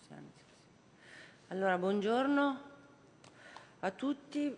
Allora, buongiorno a tutti.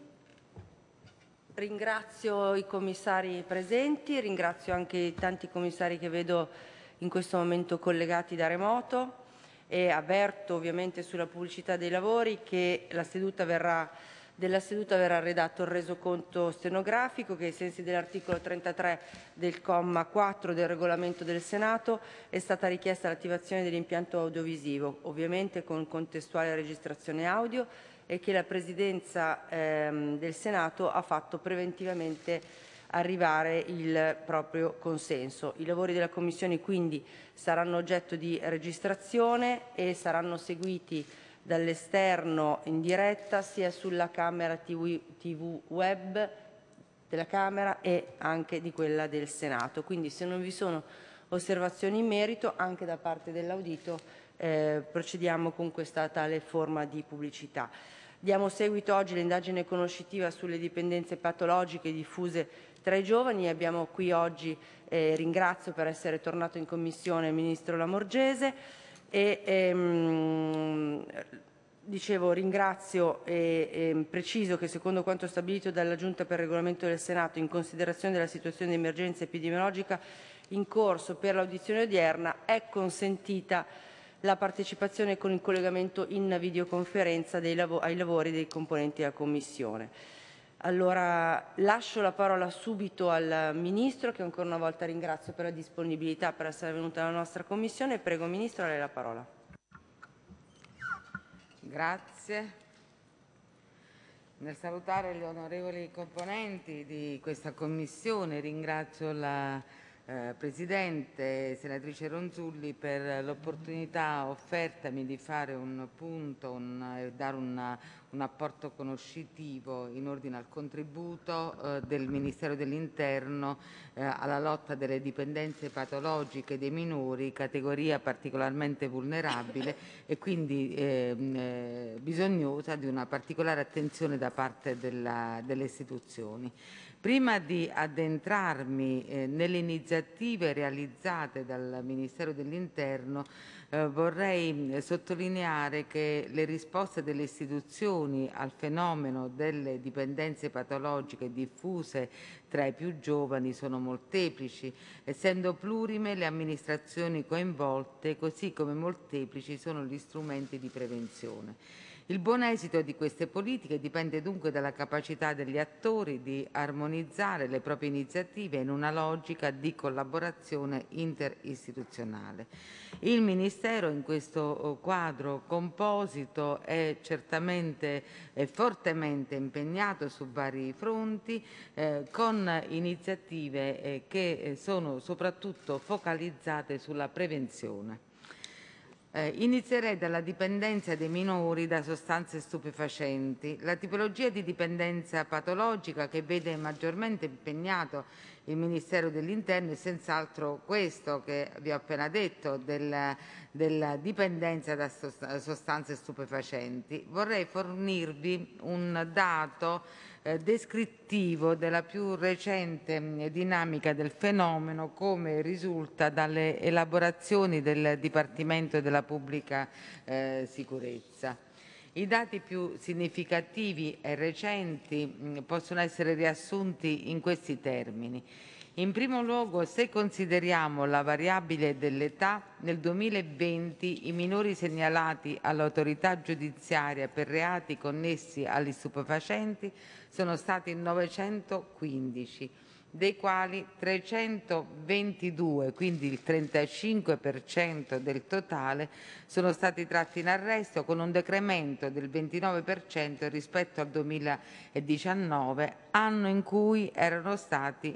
Ringrazio i commissari presenti, ringrazio anche i tanti commissari che vedo in questo momento collegati da remoto e avverto ovviamente sulla pubblicità dei lavori che della seduta verrà redatto il resoconto stenografico che ai sensi dell'articolo 33 del comma 4 del regolamento del Senato è stata richiesta l'attivazione dell'impianto audiovisivo, ovviamente con contestuale registrazione audio e che la Presidenza del Senato ha fatto preventivamente arrivare il proprio consenso. I lavori della Commissione quindi saranno oggetto di registrazione e saranno seguiti dall'esterno in diretta sia sulla camera TV web della Camera e anche di quella del Senato. Quindi se non vi sono osservazioni in merito anche da parte dell'audito procediamo con questa tale forma di pubblicità. Diamo seguito oggi all'indagine conoscitiva sulle dipendenze patologiche diffuse tra i giovani. Abbiamo qui oggi, ringrazio per essere tornato in Commissione il Ministro Lamorgese e dicevo, ringrazio e preciso che secondo quanto stabilito dalla Giunta per il Regolamento del Senato, in considerazione della situazione di emergenza epidemiologica in corso per l'audizione odierna, è consentita la partecipazione con il collegamento in videoconferenza ai lavori dei componenti della Commissione. Allora, lascio la parola subito al Ministro, che ancora una volta ringrazio per la disponibilità per essere venuta alla nostra Commissione. Prego, Ministro, a lei la parola. Grazie. Nel salutare gli onorevoli componenti di questa Commissione ringrazio la Presidente, senatrice Ronzulli, per l'opportunità offertami di fare un punto e dare un apporto conoscitivo in ordine al contributo del Ministero dell'Interno alla lotta delle dipendenze patologiche dei minori, categoria particolarmente vulnerabile e quindi bisognosa di una particolare attenzione da parte delle istituzioni. Prima di addentrarmi nelle iniziative realizzate dal Ministero dell'Interno, vorrei sottolineare che le risposte delle istituzioni al fenomeno delle dipendenze patologiche diffuse tra i più giovani sono molteplici, essendo plurime le amministrazioni coinvolte, così come molteplici sono gli strumenti di prevenzione. Il buon esito di queste politiche dipende dunque dalla capacità degli attori di armonizzare le proprie iniziative in una logica di collaborazione interistituzionale. Il Ministero in questo quadro composito è certamente e fortemente impegnato su vari fronti con iniziative che sono soprattutto focalizzate sulla prevenzione. Inizierei dalla dipendenza dei minori da sostanze stupefacenti. La tipologia di dipendenza patologica che vede maggiormente impegnato il Ministero dell'Interno è senz'altro questo che vi ho appena detto, della dipendenza da sostanze stupefacenti. Vorrei fornirvi un dato descrittivo della più recente dinamica del fenomeno, come risulta dalle elaborazioni del Dipartimento della Pubblica Sicurezza. I dati più significativi e recenti possono essere riassunti in questi termini. In primo luogo, se consideriamo la variabile dell'età, nel 2020 i minori segnalati all'autorità giudiziaria per reati connessi agli stupefacenti sono stati 915, dei quali 322, quindi il 35% del totale, sono stati tratti in arresto con un decremento del 29% rispetto al 2019, anno in cui erano stati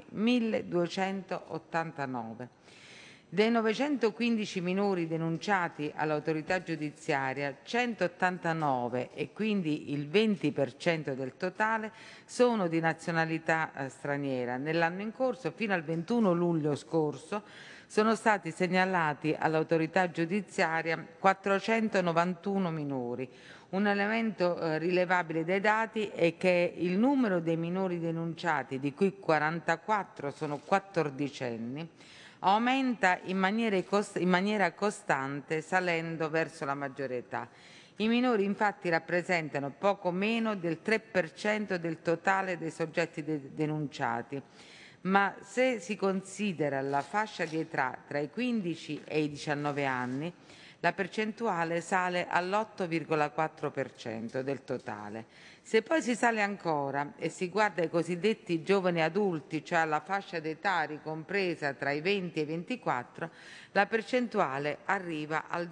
1289. Dei 915 minori denunciati all'autorità giudiziaria, 189, e quindi il 20% del totale, sono di nazionalità straniera. Nell'anno in corso, fino al 21 luglio scorso, sono stati segnalati all'autorità giudiziaria 491 minori. Un elemento rilevabile dai dati è che il numero dei minori denunciati, di cui 44 sono quattordicenni, aumenta in maniera costante, salendo verso la maggiore età. I minori infatti rappresentano poco meno del 3% del totale dei soggetti denunciati, ma se si considera la fascia di età tra i 15 e i 19 anni, la percentuale sale all'8,4% del totale. Se poi si sale ancora e si guarda i cosiddetti giovani adulti, cioè alla fascia d'età ricompresa tra i 20 e i 24, la percentuale arriva al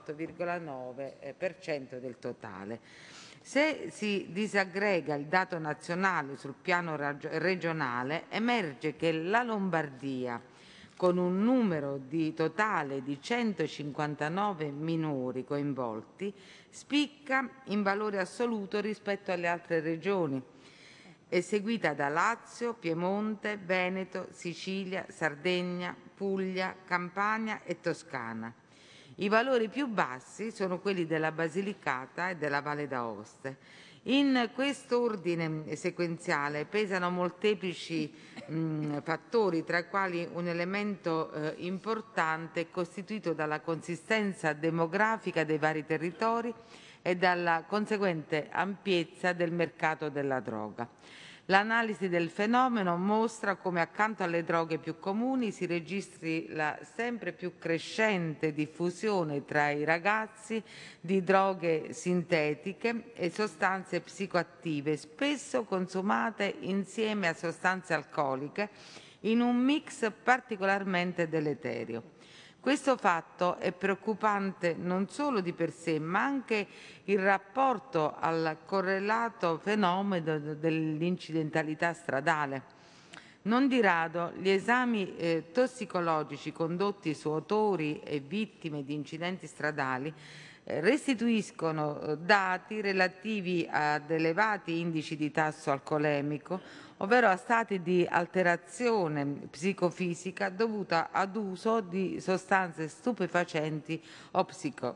18,9% del totale. Se si disaggrega il dato nazionale sul piano regionale, emerge che la Lombardia, con un numero totale di 159 minori coinvolti, spicca in valore assoluto rispetto alle altre regioni, è seguita da Lazio, Piemonte, Veneto, Sicilia, Sardegna, Puglia, Campania e Toscana. I valori più bassi sono quelli della Basilicata e della Valle d'Aoste. In questo ordine sequenziale pesano molteplici fattori, tra i quali un elemento importante è costituito dalla consistenza demografica dei vari territori e dalla conseguente ampiezza del mercato della droga. L'analisi del fenomeno mostra come accanto alle droghe più comuni si registri la sempre più crescente diffusione tra i ragazzi di droghe sintetiche e sostanze psicoattive, spesso consumate insieme a sostanze alcoliche in un mix particolarmente deleterio. Questo fatto è preoccupante non solo di per sé, ma anche in rapporto al correlato fenomeno dell'incidentalità stradale. Non di rado gli esami tossicologici condotti su autori e vittime di incidenti stradali restituiscono dati relativi ad elevati indici di tasso alcolemico, ovvero a stati di alterazione psicofisica dovuta ad uso di sostanze stupefacenti o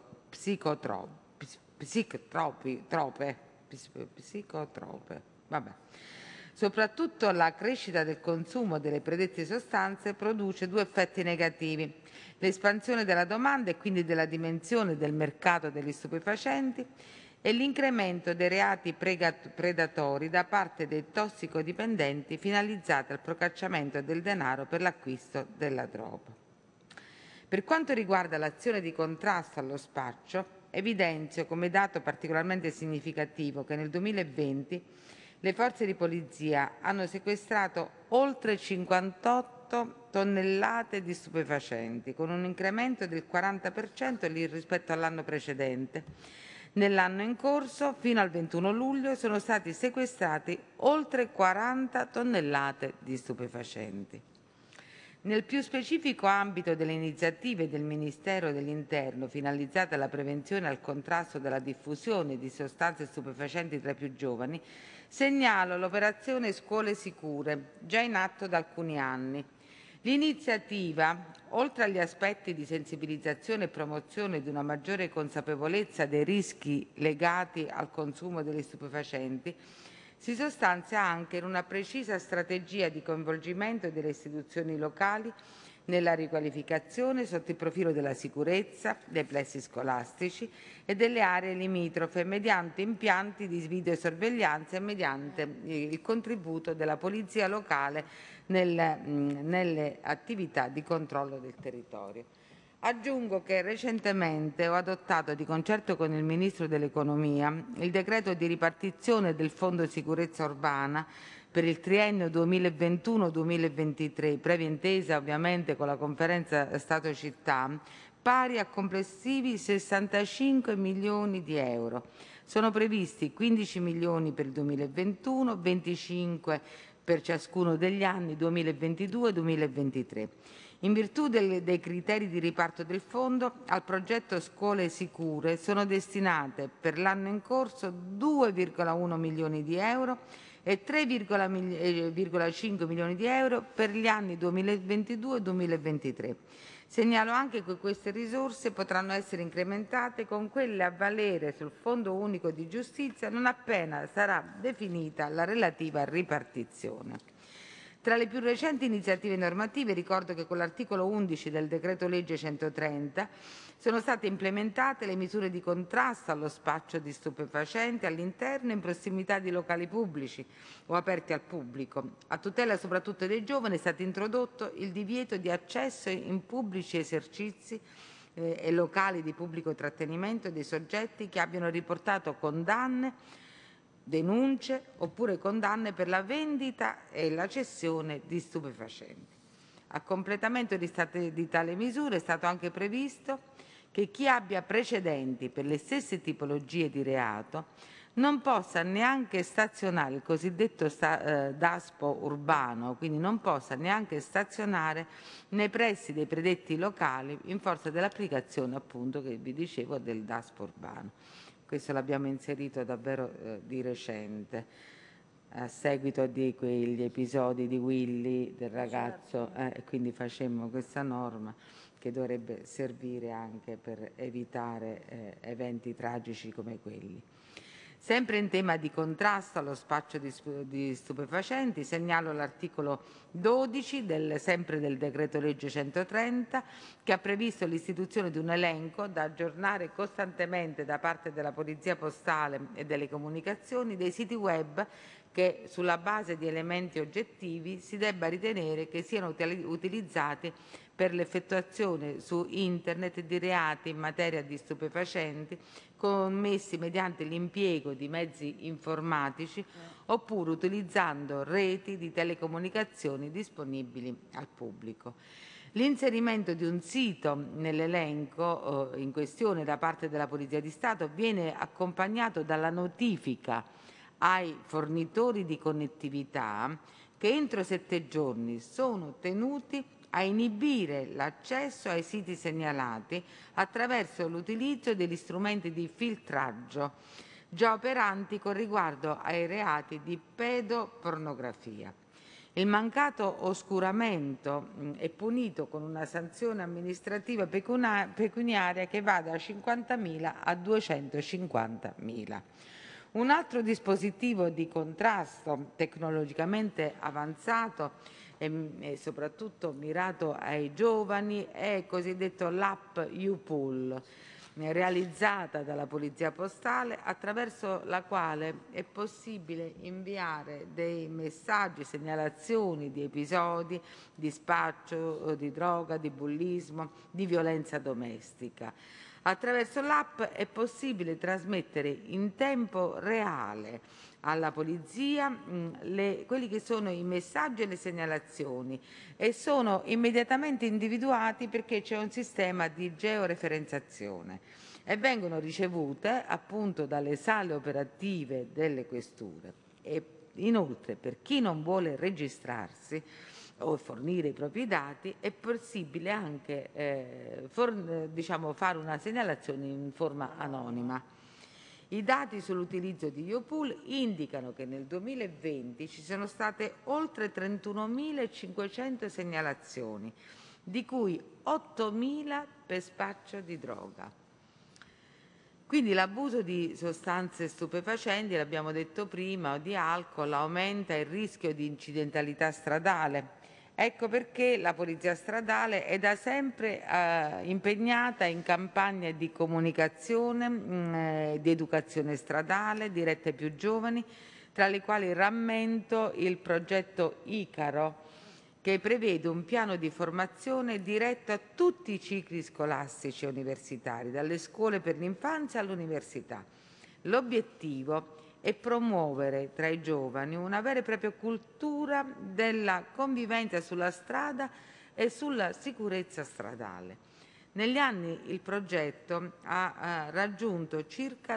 psicotrope. Vabbè. Soprattutto la crescita del consumo delle predette sostanze produce due effetti negativi: l'espansione della domanda e quindi della dimensione del mercato degli stupefacenti e l'incremento dei reati predatori da parte dei tossicodipendenti finalizzati al procacciamento del denaro per l'acquisto della droga. Per quanto riguarda l'azione di contrasto allo spaccio, evidenzio come dato particolarmente significativo che nel 2020 le forze di polizia hanno sequestrato oltre 58 tonnellate di stupefacenti, con un incremento del 40% rispetto all'anno precedente. Nell'anno in corso, fino al 21 luglio, sono stati sequestrati oltre 40 tonnellate di stupefacenti. Nel più specifico ambito delle iniziative del Ministero dell'Interno finalizzate alla prevenzione e al contrasto della diffusione di sostanze stupefacenti tra i più giovani, segnalo l'operazione Scuole Sicure, già in atto da alcuni anni. L'iniziativa, oltre agli aspetti di sensibilizzazione e promozione di una maggiore consapevolezza dei rischi legati al consumo degli stupefacenti, si sostanzia anche in una precisa strategia di coinvolgimento delle istituzioni locali nella riqualificazione sotto il profilo della sicurezza, dei plessi scolastici e delle aree limitrofe mediante impianti di videosorveglianza e mediante il contributo della polizia locale nelle attività di controllo del territorio. Aggiungo che recentemente ho adottato, di concerto con il Ministro dell'Economia, il decreto di ripartizione del Fondo Sicurezza Urbana per il triennio 2021-2023, previa intesa ovviamente con la Conferenza Stato-Città, pari a complessivi 65 milioni di euro. Sono previsti 15 milioni per il 2021, 25 per ciascuno degli anni 2022 e 2023. In virtù dei criteri di riparto del fondo, al progetto Scuole Sicure sono destinate per l'anno in corso 2,1 milioni di euro e 3,5 milioni di euro per gli anni 2022 e 2023. Segnalo anche che queste risorse potranno essere incrementate con quelle a valere sul Fondo Unico di Giustizia non appena sarà definita la relativa ripartizione. Tra le più recenti iniziative normative ricordo che con l'articolo 11 del decreto legge 130 sono state implementate le misure di contrasto allo spaccio di stupefacenti all'interno e in prossimità di locali pubblici o aperti al pubblico. A tutela soprattutto dei giovani è stato introdotto il divieto di accesso in pubblici esercizi e locali di pubblico trattenimento dei soggetti che abbiano riportato condanne, denunce oppure condanne per la vendita e la cessione di stupefacenti. A completamento di tale misura è stato anche previsto che chi abbia precedenti per le stesse tipologie di reato non possa neanche stazionare il cosiddetto DASPO urbano, quindi non possa neanche stazionare nei pressi dei predetti locali in forza dell'applicazione, appunto, che vi dicevo, del DASPO urbano. Questo l'abbiamo inserito davvero di recente, a seguito di quegli episodi di Willy, del ragazzo, quindi facemmo questa norma che dovrebbe servire anche per evitare eventi tragici come quelli. Sempre in tema di contrasto allo spaccio di stupefacenti, segnalo l'articolo 12 sempre del decreto legge 130, che ha previsto l'istituzione di un elenco da aggiornare costantemente da parte della Polizia Postale e delle Comunicazioni dei siti web che, sulla base di elementi oggettivi, si debba ritenere che siano utilizzati per l'effettuazione su Internet di reati in materia di stupefacenti commessi mediante l'impiego di mezzi informatici oppure utilizzando reti di telecomunicazioni disponibili al pubblico. L'inserimento di un sito nell'elenco in questione da parte della Polizia di Stato viene accompagnato dalla notifica ai fornitori di connettività che entro 7 giorni sono tenuti a inibire l'accesso ai siti segnalati attraverso l'utilizzo degli strumenti di filtraggio già operanti con riguardo ai reati di pedopornografia. Il mancato oscuramento è punito con una sanzione amministrativa pecuniaria che va da 50.000 a 250.000. Un altro dispositivo di contrasto tecnologicamente avanzato e soprattutto mirato ai giovani è il cosiddetto l'app YouPool, realizzata dalla Polizia Postale, attraverso la quale è possibile inviare dei messaggi, segnalazioni di episodi di spaccio di droga, di bullismo, di violenza domestica. Attraverso l'app è possibile trasmettere in tempo reale alla polizia quelli che sono i messaggi e le segnalazioni e sono immediatamente individuati perché c'è un sistema di georeferenziazione e vengono ricevute appunto dalle sale operative delle questure. E inoltre, per chi non vuole registrarsi o fornire i propri dati, è possibile anche fare una segnalazione in forma anonima. I dati sull'utilizzo di YouPool indicano che nel 2020 ci sono state oltre 31.500 segnalazioni, di cui 8.000 per spaccio di droga. Quindi l'abuso di sostanze stupefacenti, l'abbiamo detto prima, o di alcol aumenta il rischio di incidentalità stradale. Ecco perché la Polizia Stradale è da sempre impegnata in campagne di comunicazione, di educazione stradale dirette ai più giovani, tra le quali rammento il progetto Icaro, che prevede un piano di formazione diretto a tutti i cicli scolastici e universitari, dalle scuole per l'infanzia all'università. L'obiettivo è promuovere tra i giovani una vera e propria cultura della convivenza sulla strada e sulla sicurezza stradale. Negli anni il progetto ha raggiunto circa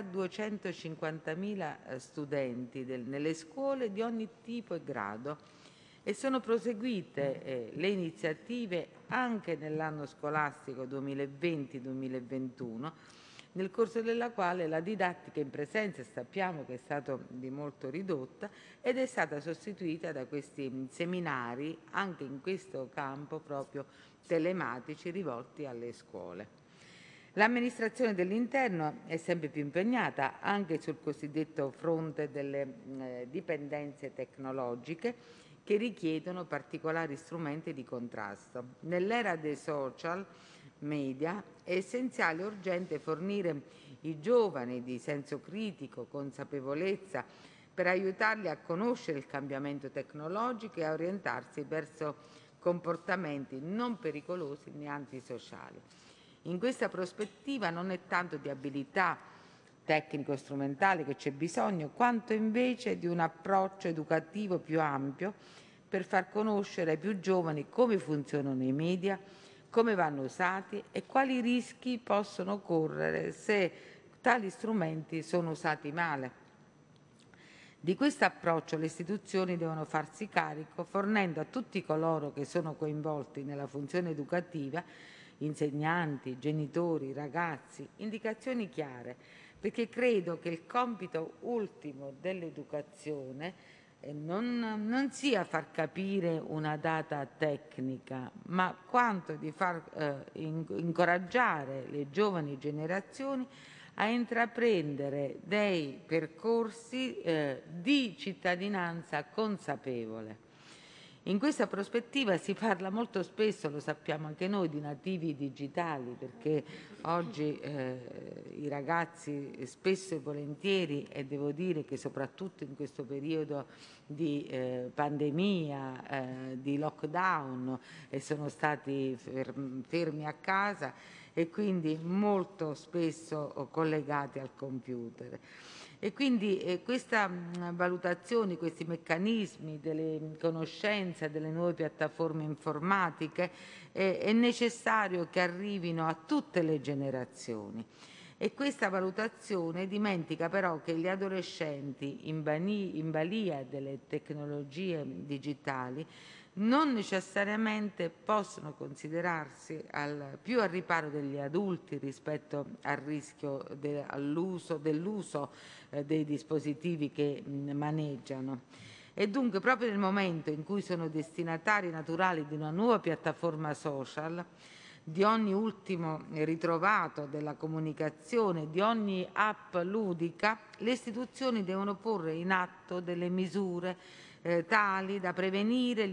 250.000 studenti nelle scuole di ogni tipo e grado e sono proseguite le iniziative anche nell'anno scolastico 2020-2021, nel corso della quale la didattica in presenza sappiamo che è stata di molto ridotta ed è stata sostituita da questi seminari, anche in questo campo proprio telematici, rivolti alle scuole. L'amministrazione dell'interno è sempre più impegnata anche sul cosiddetto fronte delle dipendenze tecnologiche, che richiedono particolari strumenti di contrasto. Nell'era dei social media è essenziale e urgente fornire i giovani di senso critico, consapevolezza, per aiutarli a conoscere il cambiamento tecnologico e a orientarsi verso comportamenti non pericolosi né antisociali. In questa prospettiva non è tanto di abilità tecnico-strumentale che c'è bisogno, quanto invece di un approccio educativo più ampio per far conoscere ai più giovani come funzionano i media, come vanno usati e quali rischi possono correre se tali strumenti sono usati male. Di questo approccio le istituzioni devono farsi carico, fornendo a tutti coloro che sono coinvolti nella funzione educativa, insegnanti, genitori, ragazzi, indicazioni chiare, perché credo che il compito ultimo dell'educazione non sia far capire una data tecnica, ma quanto di far incoraggiare le giovani generazioni a intraprendere dei percorsi di cittadinanza consapevole. In questa prospettiva si parla molto spesso, lo sappiamo anche noi, di nativi digitali, perché oggi i ragazzi spesso e volentieri, e devo dire che soprattutto in questo periodo di pandemia, di lockdown, sono stati fermi a casa e quindi molto spesso collegati al computer. E quindi questa valutazione, questi meccanismi delle conoscenze, delle nuove piattaforme informatiche, è necessario che arrivino a tutte le generazioni. E questa valutazione dimentica però che gli adolescenti in balia delle tecnologie digitali non necessariamente possono considerarsi più al riparo degli adulti rispetto al rischio dell'uso dei dispositivi che maneggiano. E dunque proprio nel momento in cui sono destinatari naturali di una nuova piattaforma social, di ogni ultimo ritrovato della comunicazione, di ogni app ludica, le istituzioni devono porre in atto delle misure tali da prevenire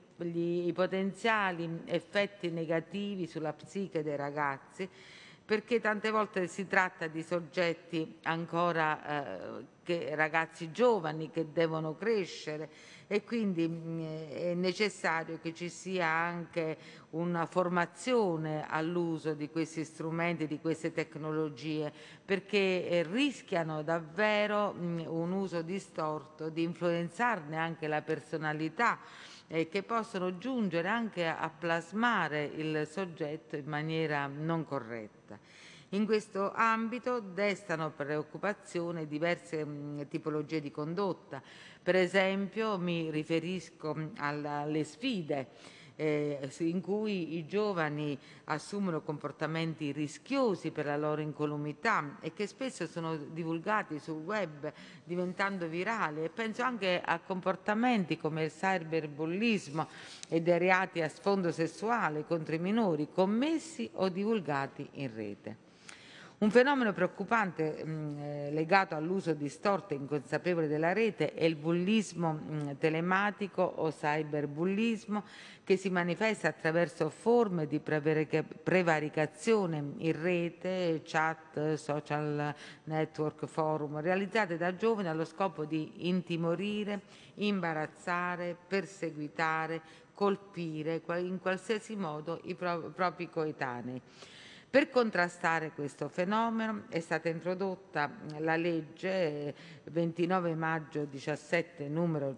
i potenziali effetti negativi sulla psiche dei ragazzi, perché tante volte si tratta di soggetti ancora ragazzi giovani che devono crescere e quindi è necessario che ci sia anche una formazione all'uso di questi strumenti, di queste tecnologie, perché rischiano davvero un uso distorto di influenzarne anche la personalità, che possono giungere anche a plasmare il soggetto in maniera non corretta. In questo ambito destano preoccupazione diverse tipologie di condotta. Per esempio mi riferisco alle sfide in cui i giovani assumono comportamenti rischiosi per la loro incolumità e che spesso sono divulgati sul web diventando virali, e penso anche a comportamenti come il cyberbullismo e dei reati a sfondo sessuale contro i minori commessi o divulgati in rete. Un fenomeno preoccupante legato all'uso distorto e inconsapevole della rete è il bullismo telematico o cyberbullismo, che si manifesta attraverso forme di prevaricazione in rete, chat, social network, forum, realizzate da giovani allo scopo di intimorire, imbarazzare, perseguitare, colpire in qualsiasi modo i propri coetanei. Per contrastare questo fenomeno è stata introdotta la legge 29 maggio 17 numero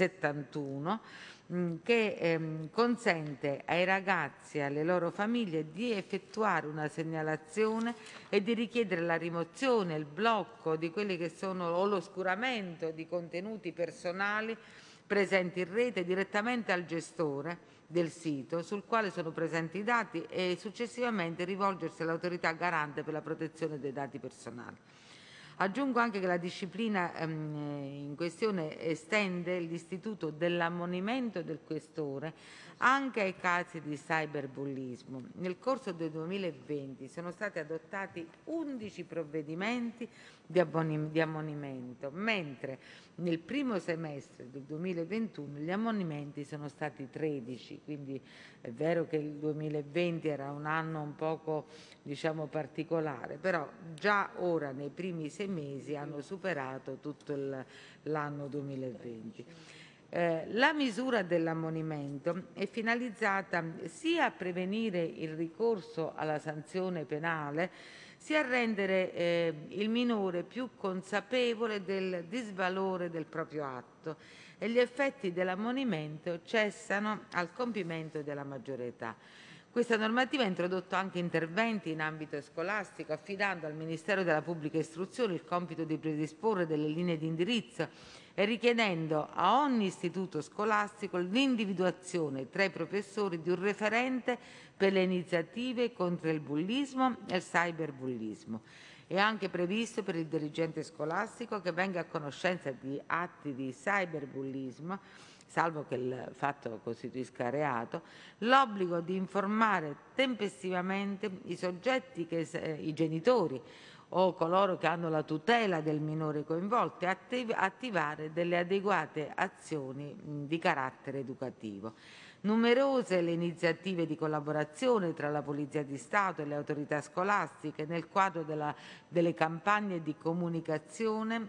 71 che consente ai ragazzi e alle loro famiglie di effettuare una segnalazione e di richiedere la rimozione, il blocco di quelli che sono o l'oscuramento di contenuti personali presenti in rete direttamente al gestore del sito sul quale sono presenti i dati e successivamente rivolgersi all'autorità garante per la protezione dei dati personali. Aggiungo anche che la disciplina in questione estende l'istituto dell'ammonimento del questore anche ai casi di cyberbullismo. Nel corso del 2020 sono stati adottati 11 provvedimenti di ammonimento, mentre nel primo semestre del 2021 gli ammonimenti sono stati 13, quindi è vero che il 2020 era un anno un poco, diciamo, particolare, però già ora nei primi 6 mesi hanno superato tutto l'anno 2020. La misura dell'ammonimento è finalizzata sia a prevenire il ricorso alla sanzione penale, sia a rendere il minore più consapevole del disvalore del proprio atto, e gli effetti dell'ammonimento cessano al compimento della maggiore età. Questa normativa ha introdotto anche interventi in ambito scolastico, affidando al Ministero della Pubblica Istruzione il compito di predisporre delle linee di indirizzo e richiedendo a ogni istituto scolastico l'individuazione tra i professori di un referente per le iniziative contro il bullismo e il cyberbullismo. È anche previsto per il dirigente scolastico che venga a conoscenza di atti di cyberbullismo, salvo che il fatto costituisca reato, l'obbligo di informare tempestivamente i soggetti, i genitori o coloro che hanno la tutela del minore coinvolto, e attivare delle adeguate azioni di carattere educativo. Numerose le iniziative di collaborazione tra la Polizia di Stato e le autorità scolastiche nel quadro delle campagne di comunicazione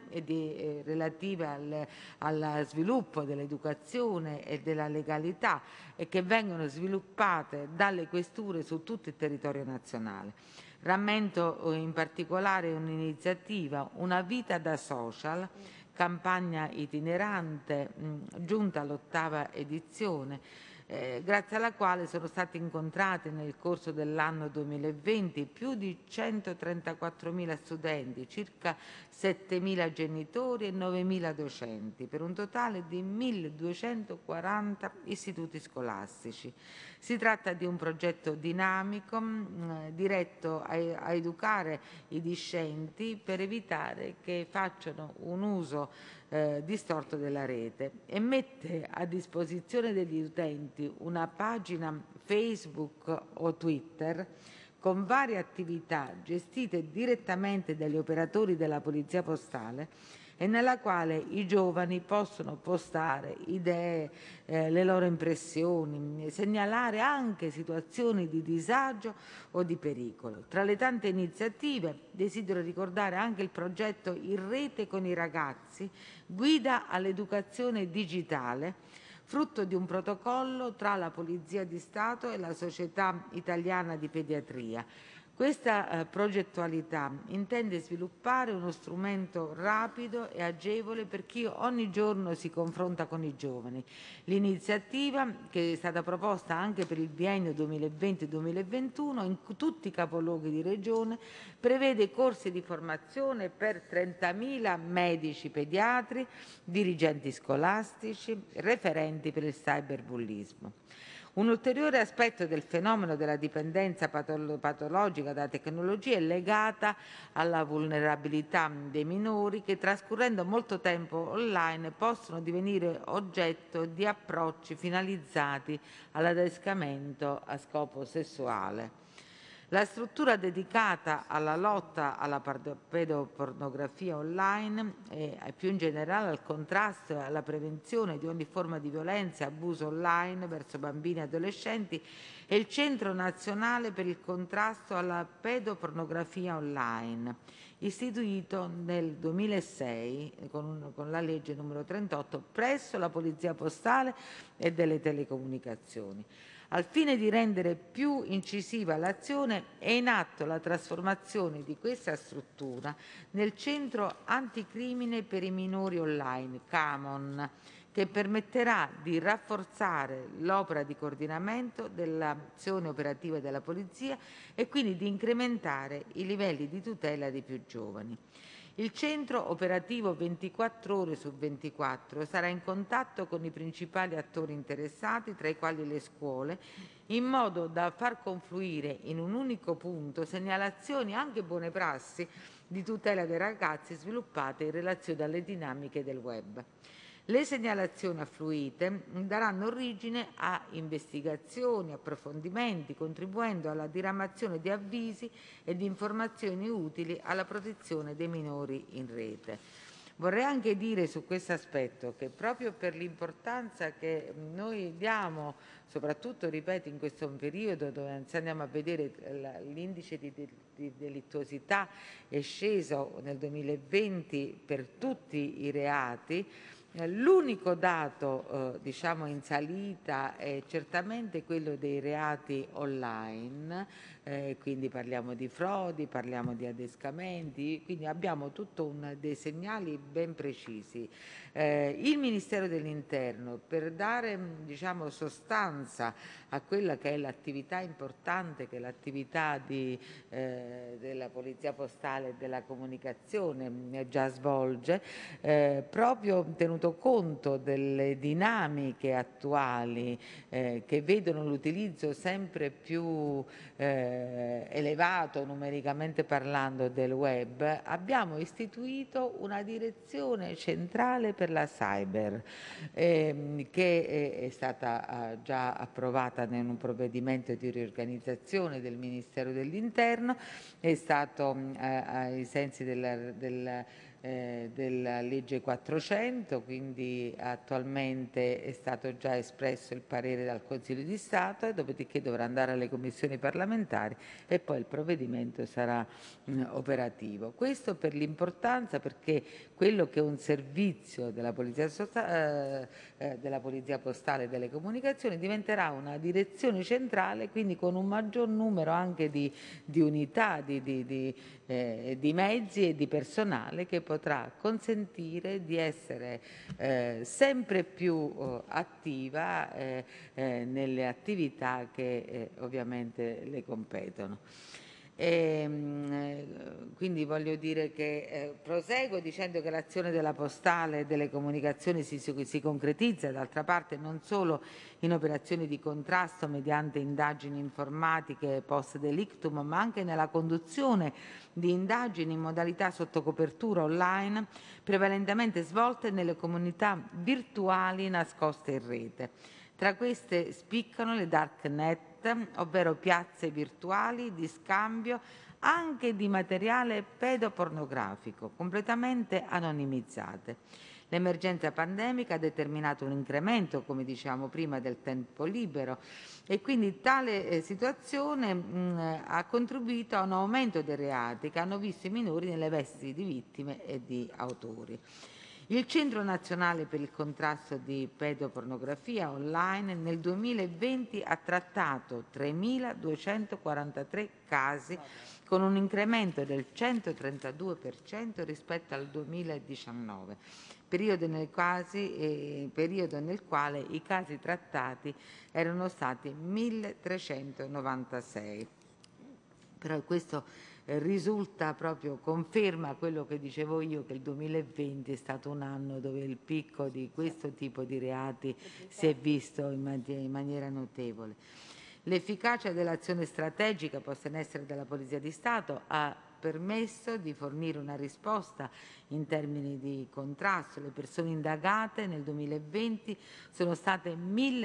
relative al sviluppo dell'educazione e della legalità, e che vengono sviluppate dalle questure su tutto il territorio nazionale. Rammento in particolare un'iniziativa, Una vita da social, campagna itinerante giunta all'8ª edizione, grazie alla quale sono stati incontrati nel corso dell'anno 2020 più di 134.000 studenti, circa 7.000 genitori e 9.000 docenti, per un totale di 1.240 istituti scolastici. Si tratta di un progetto dinamico diretto a educare i discenti per evitare che facciano un uso distorto della rete, e mette a disposizione degli utenti una pagina Facebook o Twitter con varie attività gestite direttamente dagli operatori della Polizia Postale, e nella quale i giovani possono postare idee, le loro impressioni, segnalare anche situazioni di disagio o di pericolo. Tra le tante iniziative desidero ricordare anche il progetto In rete con i ragazzi, guida all'educazione digitale, frutto di un protocollo tra la Polizia di Stato e la Società Italiana di Pediatria. Questa progettualità intende sviluppare uno strumento rapido e agevole per chi ogni giorno si confronta con i giovani. L'iniziativa, che è stata proposta anche per il biennio 2020-2021 in tutti i capoluoghi di regione, prevede corsi di formazione per 30.000 medici pediatri, dirigenti scolastici, referenti per il cyberbullismo. Un ulteriore aspetto del fenomeno della dipendenza patologica da tecnologie è legata alla vulnerabilità dei minori che, trascorrendo molto tempo online, possono divenire oggetto di approcci finalizzati all'adescamento a scopo sessuale. La struttura dedicata alla lotta alla pedopornografia online e più in generale al contrasto e alla prevenzione di ogni forma di violenza e abuso online verso bambini e adolescenti è il Centro Nazionale per il Contrasto alla Pedopornografia Online, istituito nel 2006 con la legge numero 38 presso la Polizia Postale e delle Telecomunicazioni. Al fine di rendere più incisiva l'azione, è in atto la trasformazione di questa struttura nel Centro Anticrimine per i Minori Online, CAMON, che permetterà di rafforzare l'opera di coordinamento dell'azione operativa della Polizia e quindi di incrementare i livelli di tutela dei più giovani. Il centro, operativo 24 ore su 24, sarà in contatto con i principali attori interessati, tra i quali le scuole, in modo da far confluire in un unico punto segnalazioni, anche buone prassi, di tutela dei ragazzi sviluppate in relazione alle dinamiche del web. Le segnalazioni affluite daranno origine a investigazioni, approfondimenti, contribuendo alla diramazione di avvisi e di informazioni utili alla protezione dei minori in rete. Vorrei anche dire su questo aspetto che proprio per l'importanza che noi diamo, soprattutto, ripeto, in questo periodo dove andiamo a vedere l'indice di delittuosità è sceso nel 2020 per tutti i reati, l'unico dato diciamo in salita è certamente quello dei reati online, quindi parliamo di frodi, parliamo di adescamenti, quindi abbiamo tutto dei segnali ben precisi. Il Ministero dell'Interno, per dare diciamo sostanza a quella che è l'attività importante, che è l'attività della Polizia Postale e della Comunicazione già svolge, proprio tenuto conto delle dinamiche attuali che vedono l'utilizzo sempre più elevato numericamente parlando del web, abbiamo istituito una direzione centrale per la cyber che è stata già approvata in un provvedimento di riorganizzazione del Ministero dell'Interno, è stato ai sensi della legge 400, quindi attualmente è stato già espresso il parere dal Consiglio di Stato e dopodiché dovrà andare alle commissioni parlamentari e poi il provvedimento sarà operativo. Questo per l'importanza, perché quello che è un servizio della Polizia Postale e delle Comunicazioni diventerà una direzione centrale, quindi con un maggior numero anche di unità, di mezzi e di personale che potrà consentire di essere sempre più attiva nelle attività che ovviamente le competono. Quindi voglio dire che proseguo dicendo che l'azione della Postale e delle Comunicazioni si concretizza d'altra parte non solo in operazioni di contrasto mediante indagini informatiche post delictum, ma anche nella conduzione di indagini in modalità sotto copertura online, prevalentemente svolte nelle comunità virtuali nascoste in rete. Tra queste spiccano le dark net, ovvero piazze virtuali di scambio anche di materiale pedopornografico, completamente anonimizzate. L'emergenza pandemica ha determinato un incremento, come dicevamo prima, del tempo libero e quindi tale situazione ha contribuito a un aumento dei reati che hanno visto i minori nelle vesti di vittime e di autori. Il Centro Nazionale per il Contrasto di Pedopornografia Online nel 2020 ha trattato 3.243 casi con un incremento del 132% rispetto al 2019, periodo nel quale i casi trattati erano stati 1.396. Però questo risulta proprio, conferma quello che dicevo io, che il 2020 è stato un anno dove il picco di questo tipo di reati si è visto in maniera notevole. L'efficacia dell'azione strategica posta in essere dalla Polizia di Stato ha permesso di fornire una risposta in termini di contrasto. Le persone indagate nel 2020 sono state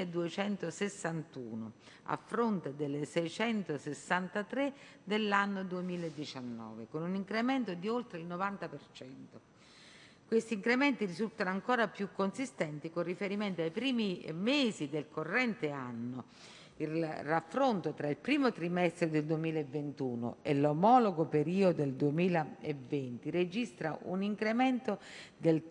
1.261 a fronte delle 663 dell'anno 2019, con un incremento di oltre il 90%. Questi incrementi risultano ancora più consistenti con riferimento ai primi mesi del corrente anno. Il raffronto tra il primo trimestre del 2021 e l'omologo periodo del 2020 registra un incremento del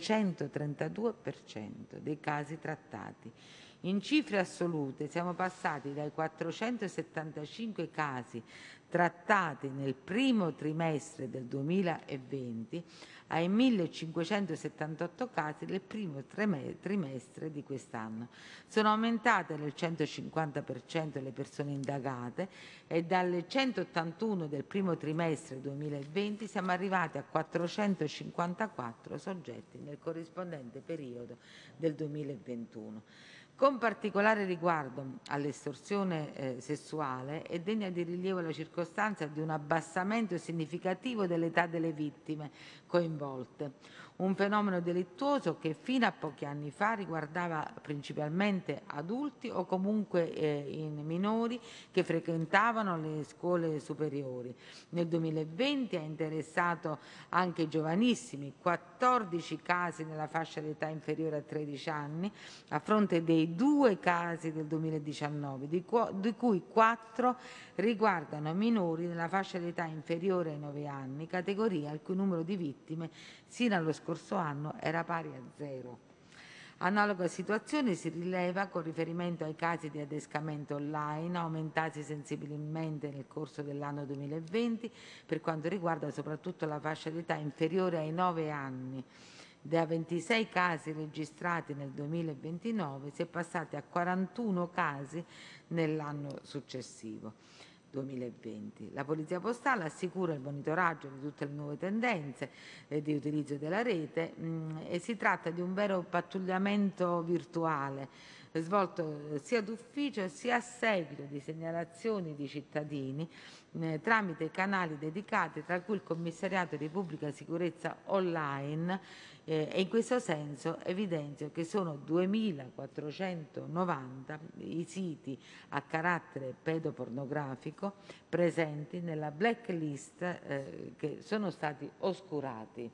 232% dei casi trattati. In cifre assolute siamo passati dai 475 casi trattati nel primo trimestre del 2020 ai 1.578 casi del primo trimestre di quest'anno. Sono aumentate del 150% le persone indagate e dalle 181 del primo trimestre 2020 siamo arrivati a 454 soggetti nel corrispondente periodo del 2021. Con particolare riguardo all'estorsione sessuale è degna di rilievo la circostanza di un abbassamento significativo dell'età delle vittime coinvolte, un fenomeno delittuoso che fino a pochi anni fa riguardava principalmente adulti o comunque in minori che frequentavano le scuole superiori. Nel 2020 ha interessato anche i giovanissimi, 14 casi nella fascia d'età inferiore a 13 anni, a fronte dei 2 casi del 2019, di cui 4 riguardano minori nella fascia d'età inferiore ai 9 anni, categoria il cui numero di vittime sino allo scorso anno era pari a 0. Analoga situazione si rileva con riferimento ai casi di adescamento online, aumentati sensibilmente nel corso dell'anno 2020 per quanto riguarda soprattutto la fascia d'età inferiore ai 9 anni. Da 26 casi registrati nel 2029 si è passati a 41 casi nell'anno successivo. 2020. La Polizia Postale assicura il monitoraggio di tutte le nuove tendenze di utilizzo della rete e si tratta di un vero pattugliamento virtuale svolto sia d'ufficio sia a seguito di segnalazioni di cittadini tramite canali dedicati, tra cui il Commissariato di Pubblica Sicurezza Online, e in questo senso evidenzio che sono 2.490 i siti a carattere pedopornografico presenti nella blacklist che sono stati oscurati.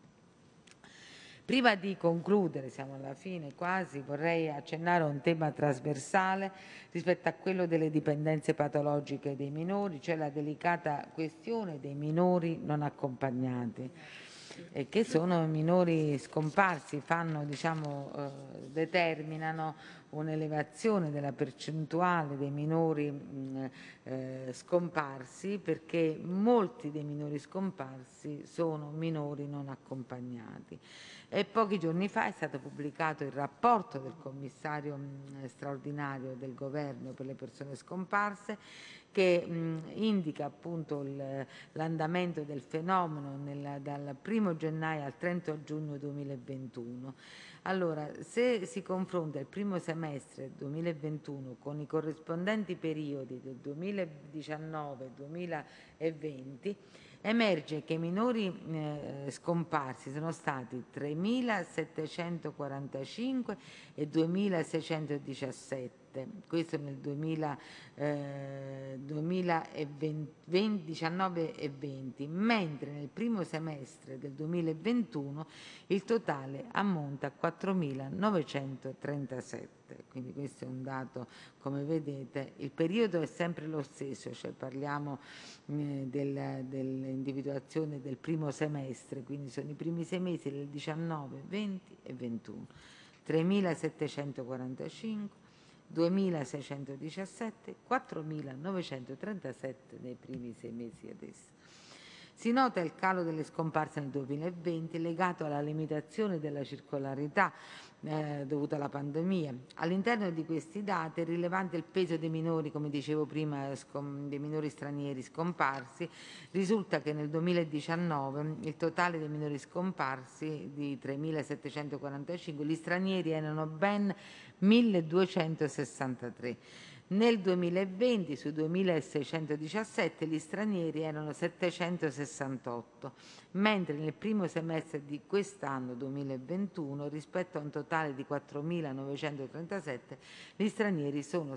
Prima di concludere, siamo alla fine quasi, vorrei accennare a un tema trasversale rispetto a quello delle dipendenze patologiche dei minori, cioè la delicata questione dei minori non accompagnati, che sono minori scomparsi, determinano un'elevazione della percentuale dei minori scomparsi, perché molti dei minori scomparsi sono minori non accompagnati. E pochi giorni fa è stato pubblicato il rapporto del commissario straordinario del governo per le persone scomparse, che indica appunto l'andamento del fenomeno dal 1 gennaio al 30 giugno 2021. Allora, se si confronta il primo semestre 2021 con i corrispondenti periodi del 2019-2020, emerge che i minori scomparsi sono stati 3.745 e 2.617, questo nel 2019 e 20, mentre nel primo semestre del 2021 il totale ammonta a 4.937. Quindi questo è un dato, come vedete, il periodo è sempre lo stesso, cioè parliamo dell'individuazione del primo semestre, quindi sono i primi 6 mesi del 19, 20 e 21. 3.745, 2.617, 4.937 nei primi 6 mesi adesso. Si nota il calo delle scomparse nel 2020 legato alla limitazione della circolarità dovuta alla pandemia. All'interno di questi dati è rilevante il peso dei minori, come dicevo prima, dei minori stranieri scomparsi. Risulta che nel 2019 il totale dei minori scomparsi di 3.745, gli stranieri erano ben 1.263. Nel 2020 su 2.617 gli stranieri erano 768, mentre nel primo semestre di quest'anno 2021 rispetto a un totale di 4.937 gli stranieri sono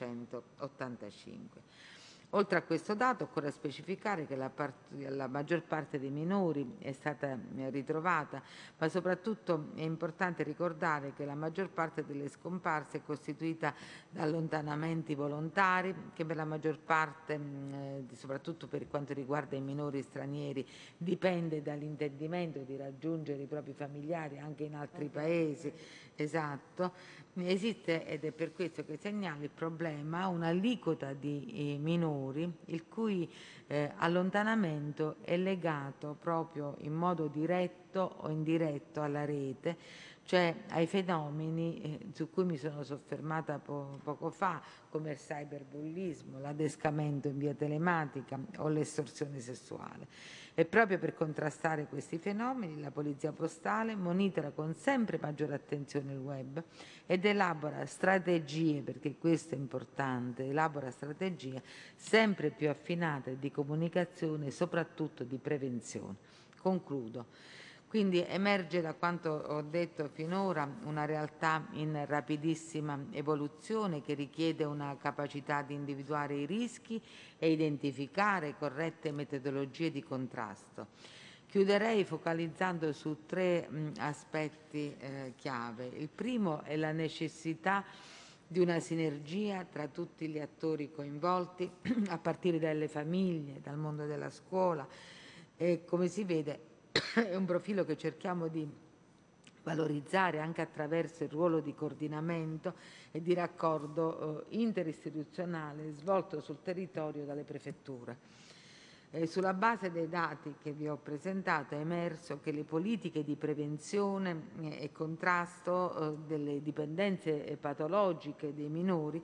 785. Oltre a questo dato occorre specificare che la maggior parte dei minori è stata ritrovata, ma soprattutto è importante ricordare che la maggior parte delle scomparse è costituita da allontanamenti volontari, che per la maggior parte, soprattutto per quanto riguarda i minori stranieri, dipende dall'intendimento di raggiungere i propri familiari anche in altri paesi. Esatto. Esiste, ed è per questo che segnalo il problema, un'aliquota di minori il cui allontanamento è legato proprio in modo diretto o indiretto alla rete, cioè ai fenomeni su cui mi sono soffermata poco fa, come il cyberbullismo, l'adescamento in via telematica o l'estorsione sessuale. E proprio per contrastare questi fenomeni la Polizia Postale monitora con sempre maggiore attenzione il web ed elabora strategie, perché questo è importante, elabora strategie sempre più affinate di comunicazione e soprattutto di prevenzione. Concludo. Quindi emerge da quanto ho detto finora una realtà in rapidissima evoluzione che richiede una capacità di individuare i rischi e identificare corrette metodologie di contrasto. Chiuderei focalizzando su tre aspetti chiave. Il primo è la necessità di una sinergia tra tutti gli attori coinvolti, a partire dalle famiglie, dal mondo della scuola, e come si vede è un profilo che cerchiamo di valorizzare anche attraverso il ruolo di coordinamento e di raccordo interistituzionale svolto sul territorio dalle prefetture. Sulla base dei dati che vi ho presentato è emerso che le politiche di prevenzione e contrasto delle dipendenze patologiche dei minori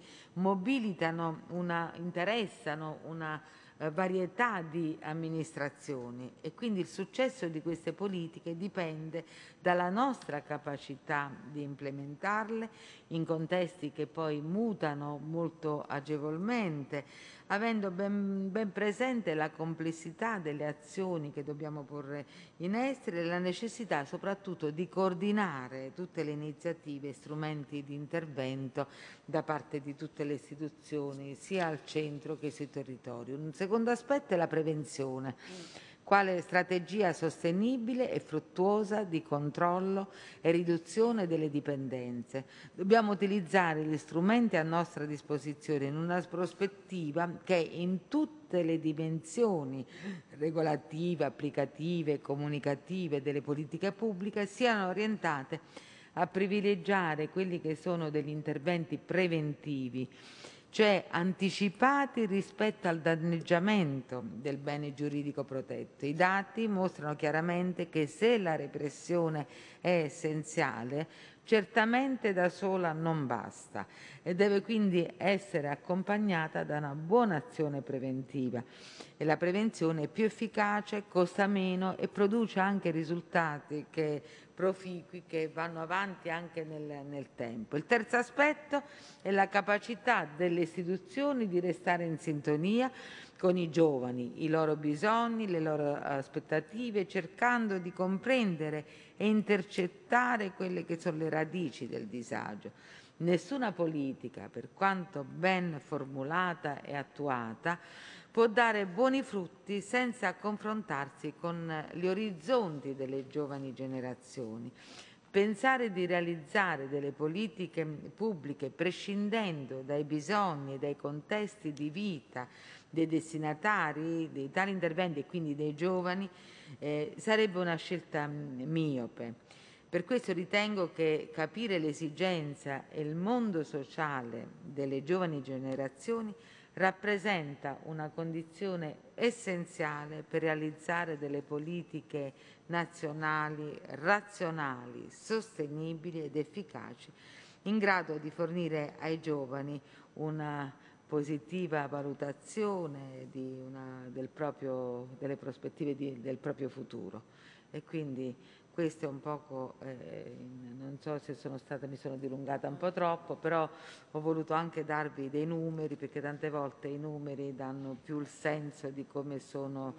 interessano una varietà di amministrazioni e quindi il successo di queste politiche dipende dalla nostra capacità di implementarle in contesti che poi mutano molto agevolmente, avendo ben presente la complessità delle azioni che dobbiamo porre in essere e la necessità soprattutto di coordinare tutte le iniziative e strumenti di intervento da parte di tutte le istituzioni, sia al centro che sui territori. Un secondo aspetto è la prevenzione, quale strategia sostenibile e fruttuosa di controllo e riduzione delle dipendenze. Dobbiamo utilizzare gli strumenti a nostra disposizione in una prospettiva che in tutte le dimensioni regolative, applicative e comunicative delle politiche pubbliche siano orientate a privilegiare quelli che sono degli interventi preventivi, cioè anticipati rispetto al danneggiamento del bene giuridico protetto. I dati mostrano chiaramente che se la repressione è essenziale, certamente da sola non basta e deve quindi essere accompagnata da una buona azione preventiva. E la prevenzione è più efficace, costa meno e produce anche risultati proficui che vanno avanti anche nel tempo. Il terzo aspetto è la capacità delle istituzioni di restare in sintonia con i giovani, i loro bisogni, le loro aspettative, cercando di comprendere e intercettare quelle che sono le radici del disagio. Nessuna politica, per quanto ben formulata e attuata, può dare buoni frutti senza confrontarsi con gli orizzonti delle giovani generazioni. Pensare di realizzare delle politiche pubbliche prescindendo dai bisogni e dai contesti di vita dei destinatari di tali interventi e quindi dei giovani sarebbe una scelta miope. Per questo ritengo che capire l'esigenza e il mondo sociale delle giovani generazioni rappresenta una condizione essenziale per realizzare delle politiche nazionali razionali, sostenibili ed efficaci, in grado di fornire ai giovani una positiva valutazione delle prospettive del proprio futuro. E quindi questo è un poco, non so se mi sono dilungata un po' troppo, però ho voluto anche darvi dei numeri, perché tante volte i numeri danno più il senso di come sono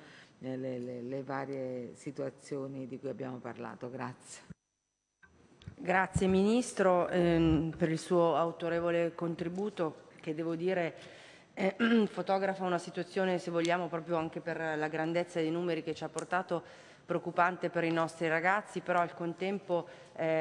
le varie situazioni di cui abbiamo parlato. Grazie. Grazie Ministro per il suo autorevole contributo che devo dire fotografa una situazione, se vogliamo, proprio anche per la grandezza dei numeri che ci ha portato, preoccupante per i nostri ragazzi, però al contempo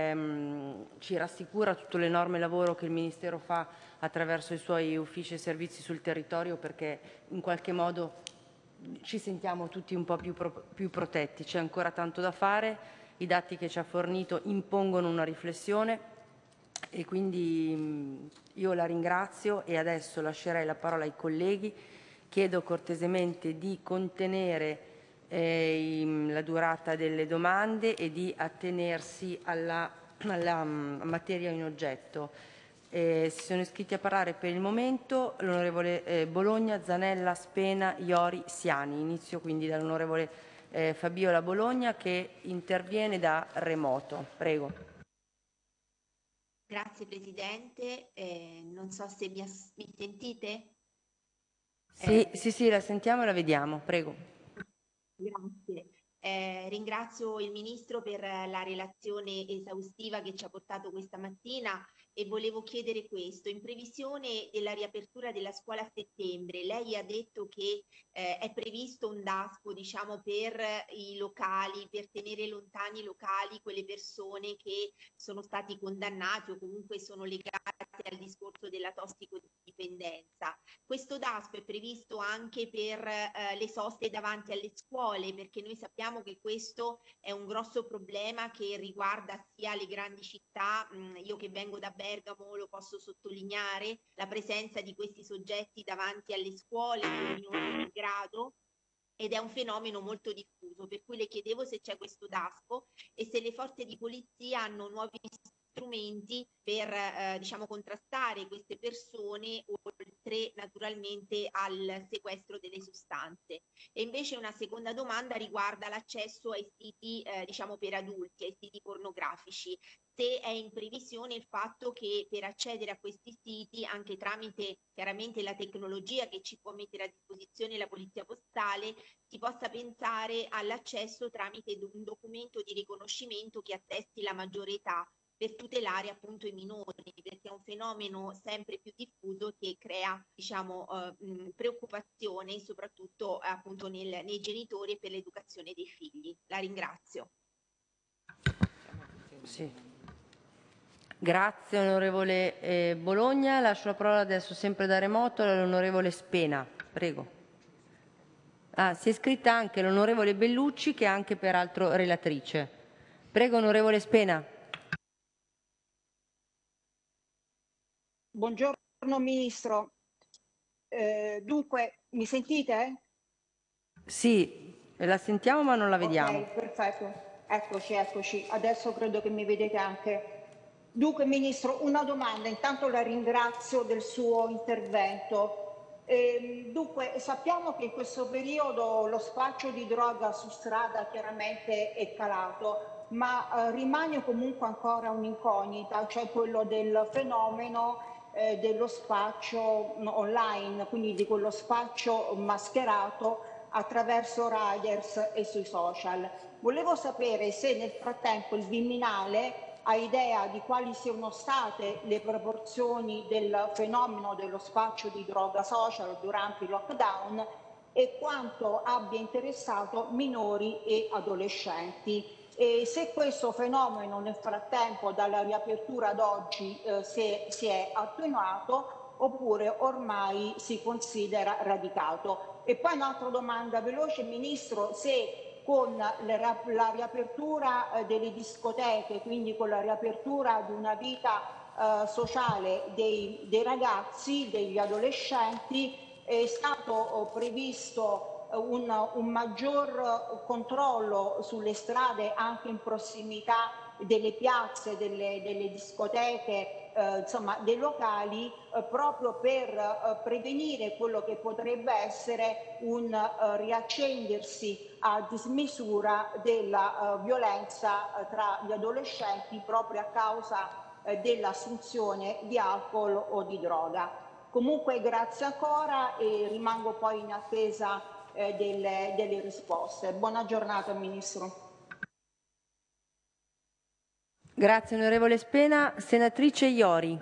ci rassicura tutto l'enorme lavoro che il Ministero fa attraverso i suoi uffici e servizi sul territorio, perché in qualche modo ci sentiamo tutti un po' più protetti. C'è ancora tanto da fare, i dati che ci ha fornito impongono una riflessione e quindi io la ringrazio e adesso lascerei la parola ai colleghi. Chiedo cortesemente di contenere la durata delle domande e di attenersi alla alla materia in oggetto. Si sono iscritti a parlare per il momento l'onorevole Bologna, Zanella, Spena, Iori, Siani. Inizio quindi dall'onorevole Fabiola Bologna che interviene da remoto. Prego. Grazie Presidente, non so se mi sentite? Sì, la sentiamo e la vediamo. Prego. Grazie. Ringrazio il Ministro per la relazione esaustiva che ci ha portato questa mattina e volevo chiedere questo. In previsione della riapertura della scuola a settembre, lei ha detto che è previsto un DASPO, diciamo, per i locali, per tenere lontani i locali quelle persone che sono stati condannati o comunque sono legate al discorso della tossicodipendenza. Questo DASPO è previsto anche per le soste davanti alle scuole, perché noi sappiamo che questo è un grosso problema che riguarda sia le grandi città, io che vengo da Bergamo lo posso sottolineare, la presenza di questi soggetti davanti alle scuole in ogni grado, ed è un fenomeno molto diffuso, per cui le chiedevo se c'è questo DASPO e se le forze di polizia hanno nuovi strumenti per diciamo contrastare queste persone, oltre naturalmente al sequestro delle sostanze. E invece una seconda domanda riguarda l'accesso ai siti diciamo per adulti, ai siti pornografici. Se è in previsione il fatto che per accedere a questi siti, anche tramite chiaramente la tecnologia che ci può mettere a disposizione la polizia postale, si possa pensare all'accesso tramite un documento di riconoscimento che attesti la maggiore età, per tutelare appunto i minori, perché è un fenomeno sempre più diffuso che crea, diciamo, preoccupazione soprattutto appunto nei genitori e per l'educazione dei figli. La ringrazio. Sì. Grazie onorevole Bologna. Lascio la parola adesso sempre da remoto all'onorevole Spena. Prego. Si è iscritta anche l'onorevole Bellucci che è anche peraltro relatrice. Prego onorevole Spena. Buongiorno Ministro. Dunque, mi sentite? Sì, la sentiamo ma non la vediamo. Ok, perfetto. Eccoci. Adesso credo che mi vedete anche. Dunque, Ministro, una domanda. Intanto la ringrazio del suo intervento. Dunque, sappiamo che in questo periodo lo spaccio di droga su strada chiaramente è calato, ma rimane comunque ancora un'incognita, cioè quello del fenomeno dello spaccio online, quindi di quello spaccio mascherato attraverso riders e sui social. Volevo sapere se nel frattempo il Viminale ha idea di quali siano state le proporzioni del fenomeno dello spaccio di droga social durante il lockdown e quanto abbia interessato minori e adolescenti. E se questo fenomeno nel frattempo dalla riapertura ad oggi si è attenuato oppure ormai si considera radicato. E poi un'altra domanda veloce, Ministro, se con la riapertura delle discoteche, quindi con la riapertura di una vita sociale dei ragazzi, degli adolescenti, è stato previsto un maggior controllo sulle strade anche in prossimità delle piazze, delle discoteche, insomma dei locali, proprio per prevenire quello che potrebbe essere un riaccendersi a dismisura della violenza tra gli adolescenti proprio a causa dell'assunzione di alcol o di droga. Comunque grazie ancora e rimango poi in attesa delle risposte. Buona giornata Ministro. Grazie onorevole Spena. Senatrice Iori.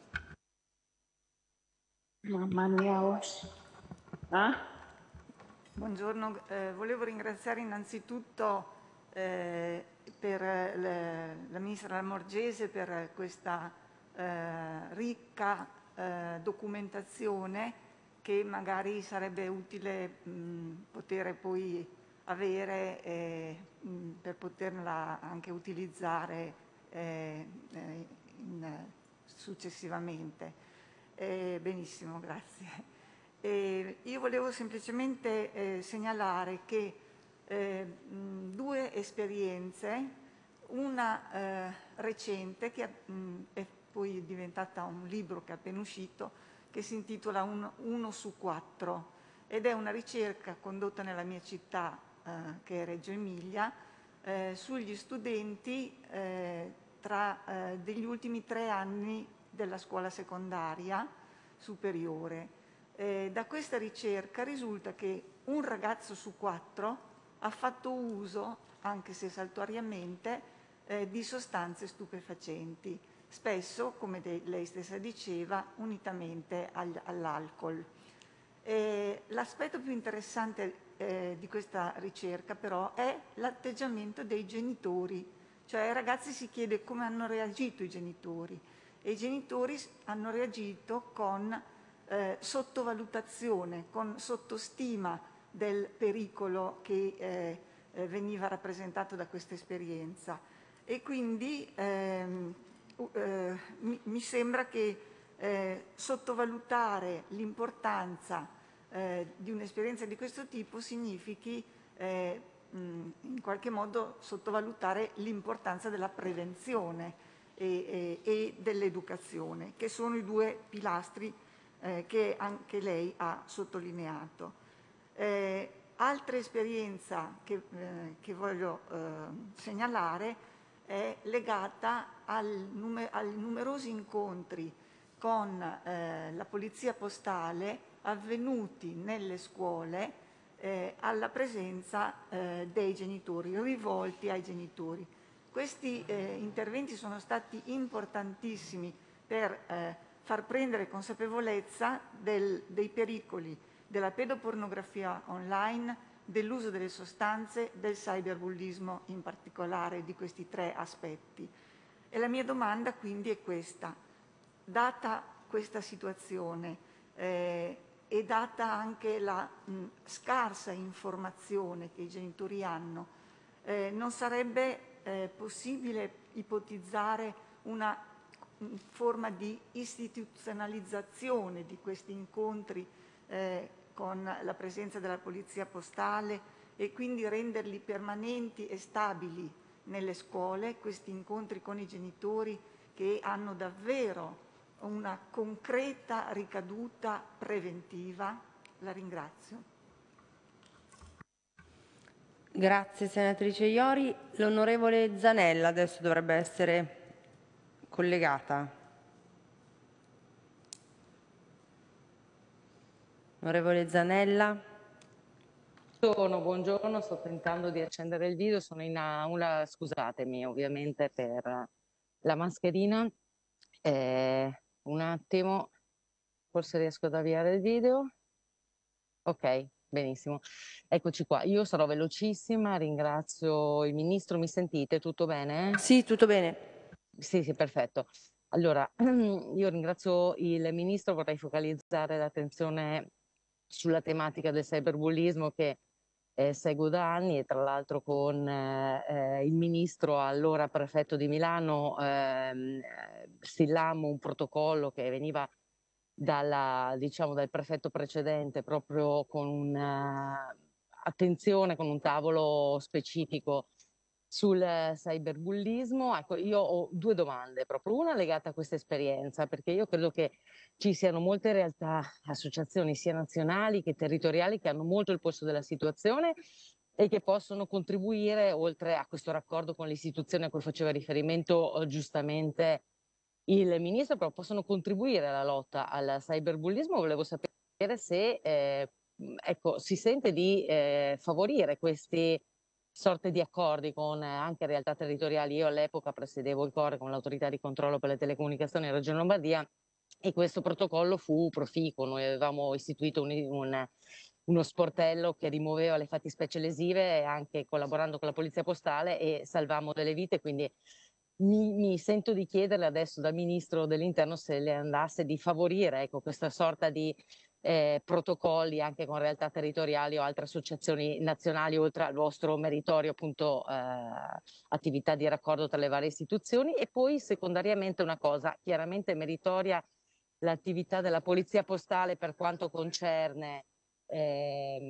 Mamma mia. Buongiorno, volevo ringraziare innanzitutto per la Ministra Lamorgese per questa ricca documentazione che magari sarebbe utile poter poi avere per poterla anche utilizzare successivamente. Benissimo, grazie. Io volevo semplicemente segnalare che due esperienze, una recente che è poi diventata un libro che è appena uscito, che si intitola 1 su 4 ed è una ricerca condotta nella mia città, che è Reggio Emilia, sugli studenti degli ultimi 3 anni della scuola secondaria superiore. Da questa ricerca risulta che un ragazzo su 4 ha fatto uso, anche se saltuariamente, di sostanze stupefacenti, spesso, come lei stessa diceva, unitamente all'alcol. L'aspetto più interessante di questa ricerca però è l'atteggiamento dei genitori, cioè ai ragazzi si chiede come hanno reagito i genitori e i genitori hanno reagito con sottovalutazione, con sottostima del pericolo che veniva rappresentato da questa esperienza. E quindi mi sembra che sottovalutare l'importanza di un'esperienza di questo tipo significhi in qualche modo sottovalutare l'importanza della prevenzione e dell'educazione, che sono i 2 pilastri che anche lei ha sottolineato. Altra esperienza che voglio segnalare è legata ai numerosi incontri con la polizia postale avvenuti nelle scuole alla presenza dei genitori, rivolti ai genitori. Questi interventi sono stati importantissimi per far prendere consapevolezza dei pericoli della pedopornografia online, dell'uso delle sostanze, del cyberbullismo in particolare, di questi 3 aspetti. E la mia domanda quindi è questa: data questa situazione e data anche la scarsa informazione che i genitori hanno, non sarebbe possibile ipotizzare una forma di istituzionalizzazione di questi incontri con la presenza della polizia postale e quindi renderli permanenti e stabili nelle scuole, questi incontri con i genitori che hanno davvero una concreta ricaduta preventiva? La ringrazio. Grazie senatrice Iori. L'onorevole Zanella adesso dovrebbe essere collegata. Onorevole Zanella. Buongiorno, sto tentando di accendere il video, sono in aula, scusatemi ovviamente per la mascherina. Un attimo, forse riesco ad avviare il video. Ok, benissimo. Eccoci qua, io sarò velocissima, ringrazio il Ministro, mi sentite? Tutto bene? Sì, tutto bene. Sì, perfetto. Allora, io ringrazio il Ministro, vorrei focalizzare l'attenzione sulla tematica del cyberbullismo che seguo da anni e tra l'altro con il Ministro, allora prefetto di Milano, stillammo un protocollo che veniva dal prefetto precedente, proprio con un'attenzione, con un tavolo specifico sul cyberbullismo. Ecco, io ho 2 domande, proprio una legata a questa esperienza, perché io credo che ci siano molte realtà, associazioni sia nazionali che territoriali che hanno molto il polso della situazione e che possono contribuire, oltre a questo raccordo con le istituzioni a cui faceva riferimento giustamente il Ministro, però possono contribuire alla lotta al cyberbullismo. Volevo sapere se ecco, si sente di favorire questi sorte di accordi con anche realtà territoriali. Io all'epoca presiedevo il CORE con l'autorità di controllo per le telecomunicazioni in Regione Lombardia e questo protocollo fu proficuo. Noi avevamo istituito uno sportello che rimuoveva le fattispecie lesive, anche collaborando con la polizia postale, e salvammo delle vite. Quindi mi sento di chiederle adesso dal Ministro dell'Interno se le andasse di favorire, ecco, questa sorta di protocolli anche con realtà territoriali o altre associazioni nazionali, oltre al vostro meritorio appunto attività di raccordo tra le varie istituzioni. E poi secondariamente una cosa chiaramente meritoria, l'attività della polizia postale per quanto concerne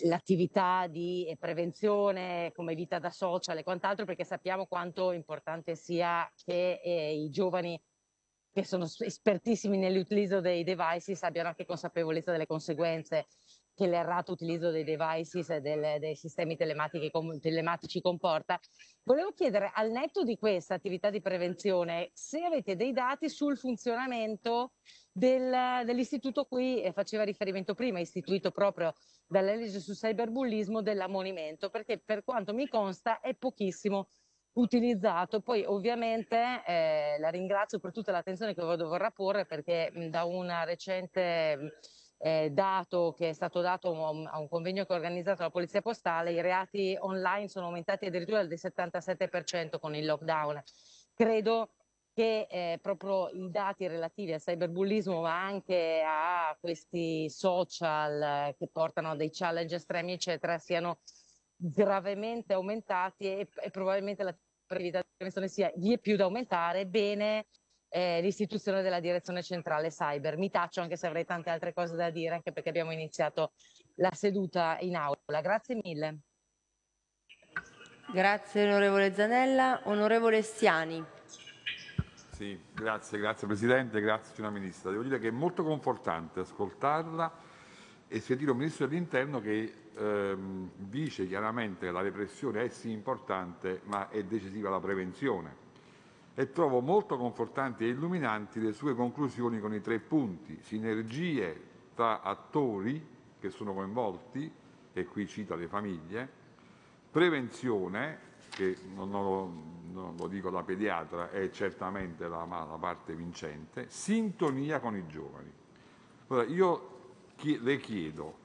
l'attività di prevenzione come vita da social e quant'altro, perché sappiamo quanto importante sia che i giovani che sono espertissimi nell'utilizzo dei devices abbiano anche consapevolezza delle conseguenze che l'errato utilizzo dei devices e dei sistemi telematici comporta. Volevo chiedere, al netto di questa attività di prevenzione, se avete dei dati sul funzionamento dell'istituto cui faceva riferimento prima, istituito proprio dalla legge sul cyberbullismo, dell'ammonimento, perché per quanto mi consta è pochissimo utilizzato. Poi ovviamente la ringrazio per tutta l'attenzione che vorrà porre, perché da una recente dato che è stato dato a un convegno che ha organizzato la Polizia Postale, i reati online sono aumentati addirittura del 77% con il lockdown. Credo che proprio i dati relativi al cyberbullismo, ma anche a questi social che portano a dei challenge estremi, eccetera, siano gravemente aumentati e probabilmente la prevenzione sia vie più da aumentare. Bene l'istituzione della direzione centrale cyber. Mi taccio anche se avrei tante altre cose da dire, anche perché abbiamo iniziato la seduta in aula. Grazie mille. Grazie onorevole Zanella. Onorevole Stiani. Sì, grazie Presidente, grazie signora Ministra. Devo dire che è molto confortante ascoltarla e sentire un Ministro dell'Interno che dice chiaramente che la repressione è sì importante, ma è decisiva la prevenzione. E trovo molto confortanti e illuminanti le sue conclusioni con i 3 punti: sinergie tra attori che sono coinvolti, e qui cita le famiglie, prevenzione, che non lo dico da pediatra, è certamente la parte vincente, sintonia con i giovani. Allora, io le chiedo,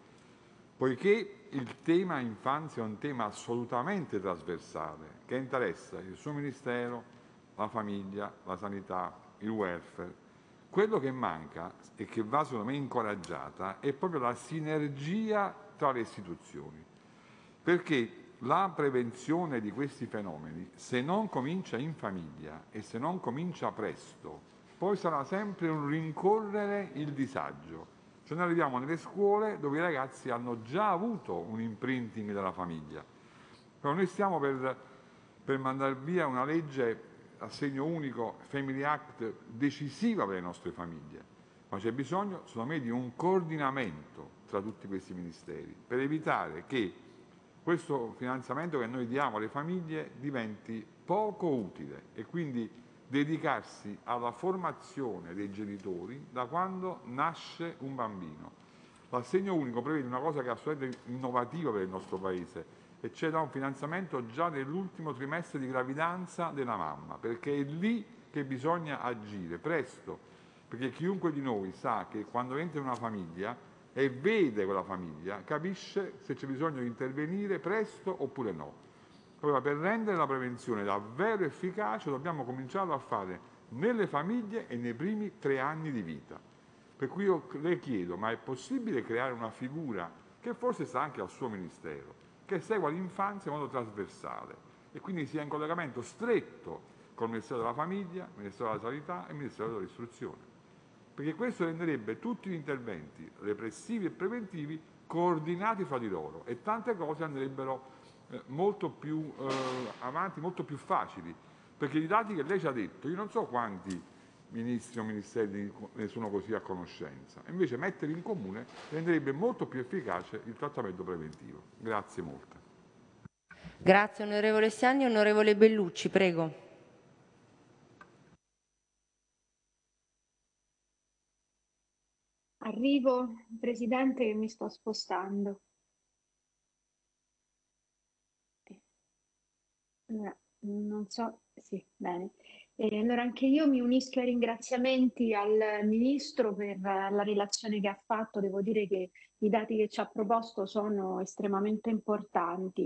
poiché il tema infanzia è un tema assolutamente trasversale, che interessa il suo Ministero, la famiglia, la sanità, il welfare, quello che manca e che va secondo me incoraggiata è proprio la sinergia tra le istituzioni, perché la prevenzione di questi fenomeni, se non comincia in famiglia e se non comincia presto, poi sarà sempre un rincorrere il disagio. Cioè noi arriviamo nelle scuole dove i ragazzi hanno già avuto un imprinting della famiglia. Però noi stiamo per mandare via una legge assegno unico, Family Act, decisiva per le nostre famiglie, ma c'è bisogno, secondo me, di un coordinamento tra tutti questi ministeri per evitare che questo finanziamento che noi diamo alle famiglie diventi poco utile e quindi dedicarsi alla formazione dei genitori da quando nasce un bambino. L'assegno unico prevede una cosa che è assolutamente innovativa per il nostro Paese, e c'è da un finanziamento già nell'ultimo trimestre di gravidanza della mamma, perché è lì che bisogna agire presto, perché chiunque di noi sa che quando entra in una famiglia e vede quella famiglia, capisce se c'è bisogno di intervenire presto oppure no. Allora, per rendere la prevenzione davvero efficace dobbiamo cominciarlo a fare nelle famiglie e nei primi 3 anni di vita. Per cui io le chiedo, ma è possibile creare una figura che forse sta anche al suo Ministero, che segua l'infanzia in modo trasversale e quindi sia in collegamento stretto con il Ministero della Famiglia, il Ministero della Sanità e il Ministero dell'Istruzione? Perché questo renderebbe tutti gli interventi repressivi e preventivi coordinati fra di loro e tante cose andrebbero molto più avanti, molto più facili, perché i dati che lei ci ha detto, io non so quanti ministri o ministeri ne sono così a conoscenza, invece metterli in comune renderebbe molto più efficace il trattamento preventivo. Grazie molte. Grazie onorevole Stiani. Onorevole Bellucci, prego. Arrivo, Presidente, che mi sto spostando. Allora, non so, sì, bene. Allora anche io mi unisco ai ringraziamenti al Ministro per la relazione che ha fatto. Devo dire che i dati che ci ha proposto sono estremamente importanti.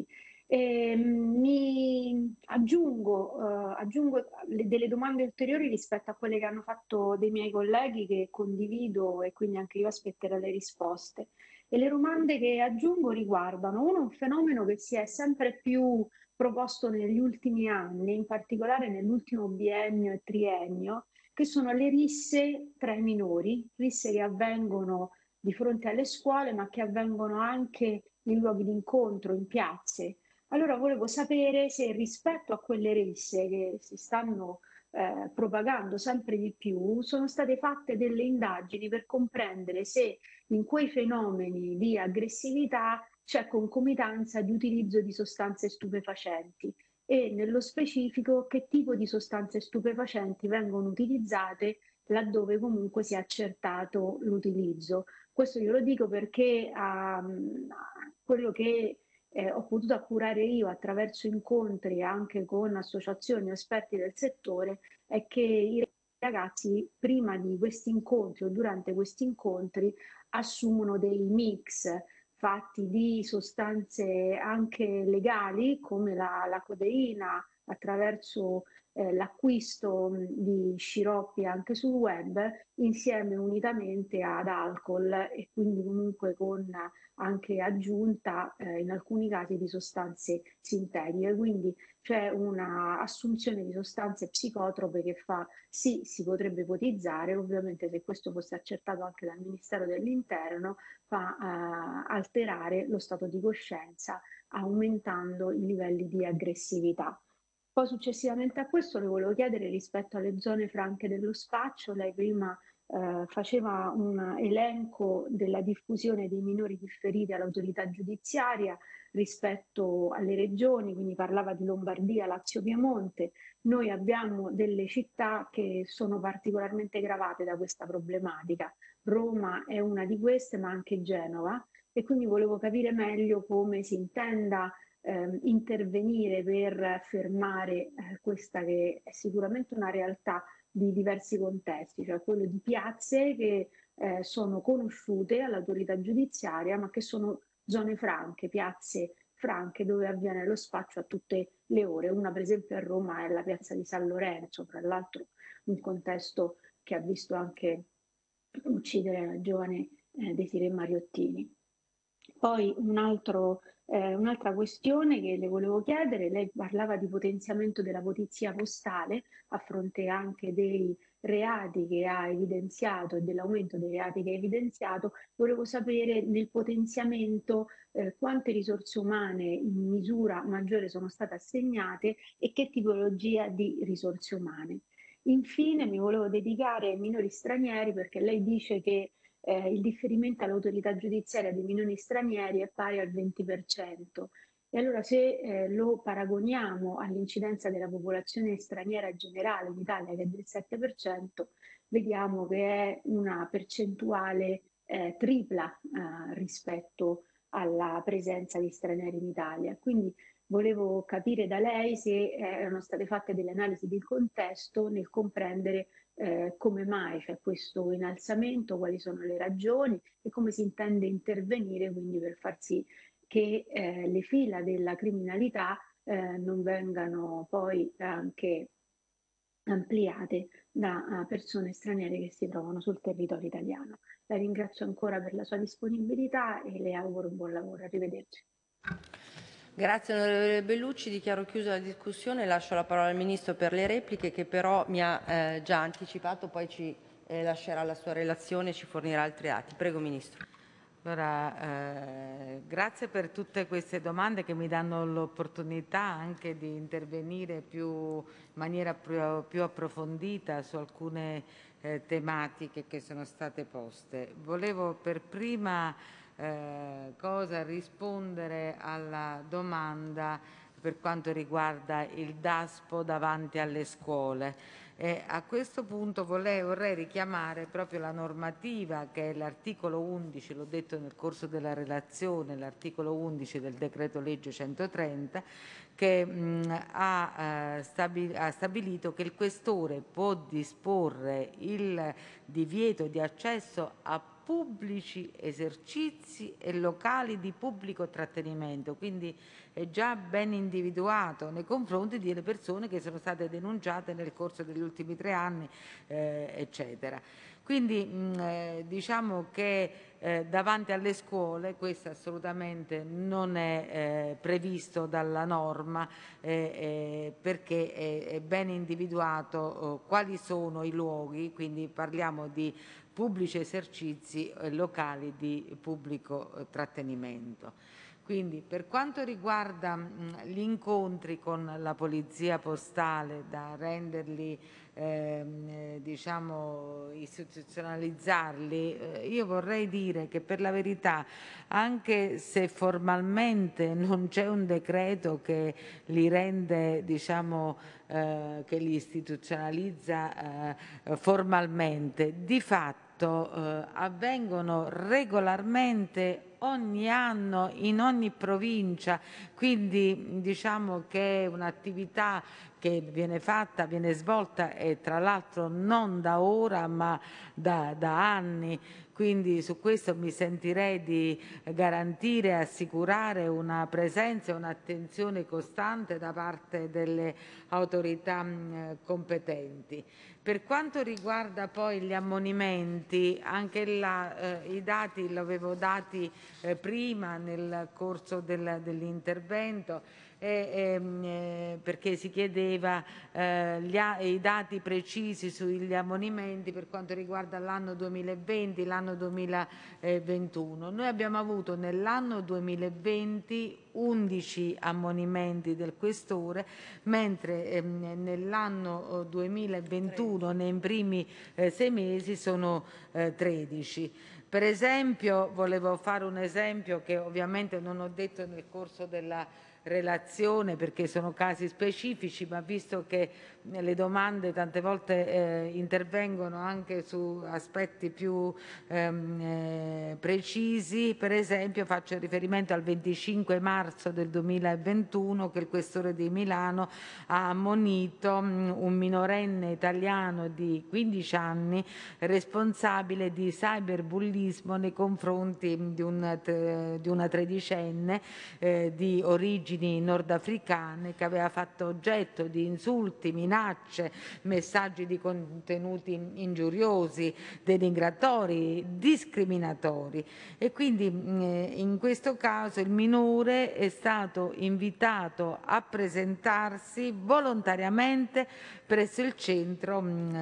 Mi aggiungo delle domande ulteriori rispetto a quelle che hanno fatto dei miei colleghi, che condivido, e quindi anche io aspetterò le risposte. E le domande che aggiungo riguardano un fenomeno che si è sempre più proposto negli ultimi anni, in particolare nell'ultimo biennio e triennio, che sono le risse tra i minori, risse che avvengono di fronte alle scuole, ma che avvengono anche in luoghi di incontro, in piazze. Allora volevo sapere se rispetto a quelle risse che si stanno propagando sempre di più, sono state fatte delle indagini per comprendere se in quei fenomeni di aggressività c'è concomitanza di utilizzo di sostanze stupefacenti e nello specifico che tipo di sostanze stupefacenti vengono utilizzate laddove comunque si è accertato l'utilizzo. Questo io lo dico perché quello che ho potuto appurare io attraverso incontri anche con associazioni o esperti del settore è che i ragazzi prima di questi incontri o durante questi incontri assumono dei mix fatti di sostanze anche legali come la codeina attraverso l'acquisto di sciroppi anche sul web insieme unitamente ad alcol e quindi comunque con anche aggiunta in alcuni casi di sostanze sintetiche. Quindi c'è una assunzione di sostanze psicotrope che fa sì, si potrebbe ipotizzare, ovviamente se questo fosse accertato anche dal Ministero dell'Interno, fa alterare lo stato di coscienza aumentando i livelli di aggressività. Poi successivamente a questo le volevo chiedere rispetto alle zone franche dello spaccio, lei prima faceva un elenco della diffusione dei minori differiti all'autorità giudiziaria rispetto alle regioni, quindi parlava di Lombardia, Lazio, Piemonte. Noi abbiamo delle città che sono particolarmente gravate da questa problematica. Roma è una di queste, ma anche Genova, e quindi volevo capire meglio come si intenda intervenire per fermare questa che è sicuramente una realtà di diversi contesti, cioè quello di piazze che sono conosciute all'autorità giudiziaria, ma che sono zone franche, piazze franche dove avviene lo spaccio a tutte le ore. Una per esempio a Roma è la piazza di San Lorenzo, tra l'altro un contesto che ha visto anche uccidere la giovane Desirée Mariottini. Poi un'altra questione che le volevo chiedere, lei parlava di potenziamento della polizia postale a fronte anche dei reati che ha evidenziato e dell'aumento dei reati che ha evidenziato, volevo sapere nel potenziamento quante risorse umane in misura maggiore sono state assegnate e che tipologia di risorse umane. Infine mi volevo dedicare ai minori stranieri perché lei dice che il differimento all'autorità giudiziaria dei minori stranieri è pari al 20%. E allora se lo paragoniamo all'incidenza della popolazione straniera generale in Italia che è del 7%, vediamo che è una percentuale tripla rispetto alla presenza di stranieri in Italia. Quindi volevo capire da lei se erano state fatte delle analisi di contesto nel comprendere come mai c'è questo innalzamento, quali sono le ragioni e come si intende intervenire quindi per far sì che le fila della criminalità non vengano poi anche ampliate da persone straniere che si trovano sul territorio italiano. La ringrazio ancora per la sua disponibilità e le auguro un buon lavoro. Arrivederci. Grazie onorevole Bellucci, dichiaro chiusa la discussione, lascio la parola al Ministro per le repliche che però mi ha già anticipato, poi ci lascerà la sua relazione e ci fornirà altri atti. Prego Ministro. Allora, grazie per tutte queste domande che mi danno l'opportunità anche di intervenire in maniera più approfondita su alcune tematiche che sono state poste. Volevo per prima cosa rispondere alla domanda per quanto riguarda il DASPO davanti alle scuole. A questo punto vorrei richiamare proprio la normativa che è l'articolo 11, l'ho detto nel corso della relazione, l'articolo 11 del decreto legge 130 che ha stabilito che il questore può disporre il divieto di accesso a pubblici esercizi e locali di pubblico trattenimento, quindi è già ben individuato nei confronti delle persone che sono state denunciate nel corso degli ultimi 3 anni, eccetera. Quindi diciamo che davanti alle scuole questo assolutamente non è previsto dalla norma perché è ben individuato quali sono i luoghi, quindi parliamo di pubblici esercizi locali di pubblico trattenimento. Quindi per quanto riguarda gli incontri con la polizia postale, da renderli diciamo istituzionalizzarli, io vorrei dire che per la verità, anche se formalmente non c'è un decreto che li rende, diciamo, che li istituzionalizza formalmente, di fatto avvengono regolarmente ogni anno in ogni provincia, quindi diciamo che è un'attività che viene fatta, viene svolta e tra l'altro non da ora ma da anni. Quindi su questo mi sentirei di garantire e assicurare una presenza e un'attenzione costante da parte delle autorità competenti. Per quanto riguarda poi gli ammonimenti, anche là i dati li avevo dati prima nel corso dell'intervento, perché si chiedeva i dati precisi sugli ammonimenti per quanto riguarda l'anno 2020 e l'anno 2021. Noi abbiamo avuto nell'anno 2020 11 ammonimenti del questore, mentre nell'anno 2021 nei primi 6 mesi sono 13. Per esempio, volevo fare un esempio che ovviamente non ho detto nel corso della relazione perché sono casi specifici, ma visto che le domande tante volte intervengono anche su aspetti più precisi, per esempio faccio riferimento al 25 marzo del 2021 che il questore di Milano ha ammonito un minorenne italiano di 15 anni responsabile di cyberbullismo nei confronti di una tredicenne di origini nordafricane che aveva fatto oggetto di insulti, minacce, messaggi di contenuti ingiuriosi, denigratori, discriminatori, e quindi in questo caso il minore è stato invitato a presentarsi volontariamente presso il centro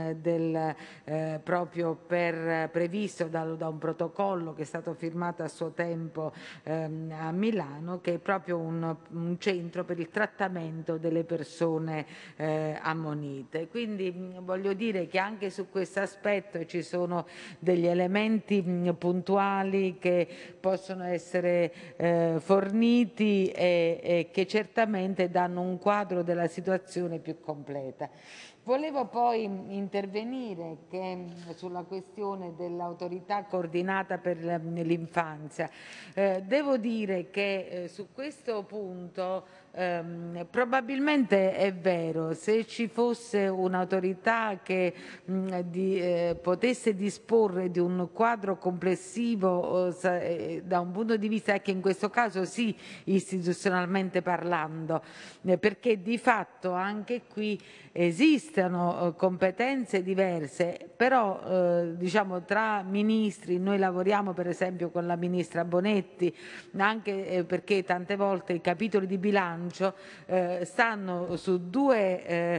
proprio previsto da un protocollo che è stato firmato a suo tempo a Milano, che è proprio un centro per il trattamento delle persone ammonite. Quindi voglio dire che anche su questo aspetto ci sono degli elementi puntuali che possono essere forniti e che certamente danno un quadro della situazione più completa. Volevo poi intervenire sulla questione dell'autorità coordinata per l'infanzia. Devo dire che su questo punto probabilmente è vero, se ci fosse un'autorità che potesse disporre di un quadro complessivo da un punto di vista che in questo caso sì, istituzionalmente parlando, perché di fatto anche qui esistono competenze diverse, però diciamo tra ministri noi lavoriamo per esempio con la ministra Bonetti, anche perché tante volte i capitoli di bilancio gravano su due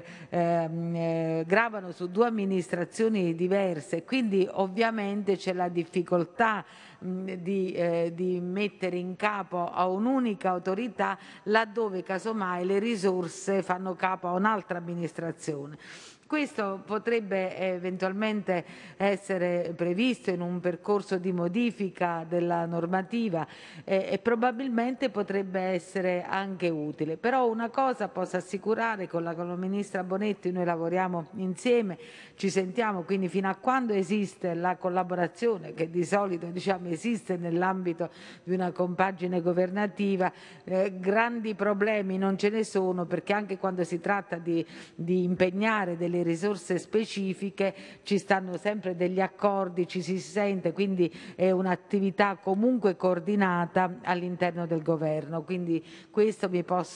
amministrazioni diverse, quindi ovviamente c'è la difficoltà di mettere in capo a un'unica autorità laddove casomai le risorse fanno capo a un'altra amministrazione. Questo potrebbe eventualmente essere previsto in un percorso di modifica della normativa e probabilmente potrebbe essere anche utile. Però una cosa posso assicurare, con la ministra Bonetti noi lavoriamo insieme, ci sentiamo, quindi fino a quando esiste la collaborazione, che di solito diciamo esiste nell'ambito di una compagine governativa, grandi problemi non ce ne sono, perché anche quando si tratta di impegnare delle risorse specifiche ci stanno sempre degli accordi, ci si sente, quindi è un'attività comunque coordinata all'interno del governo, quindi questo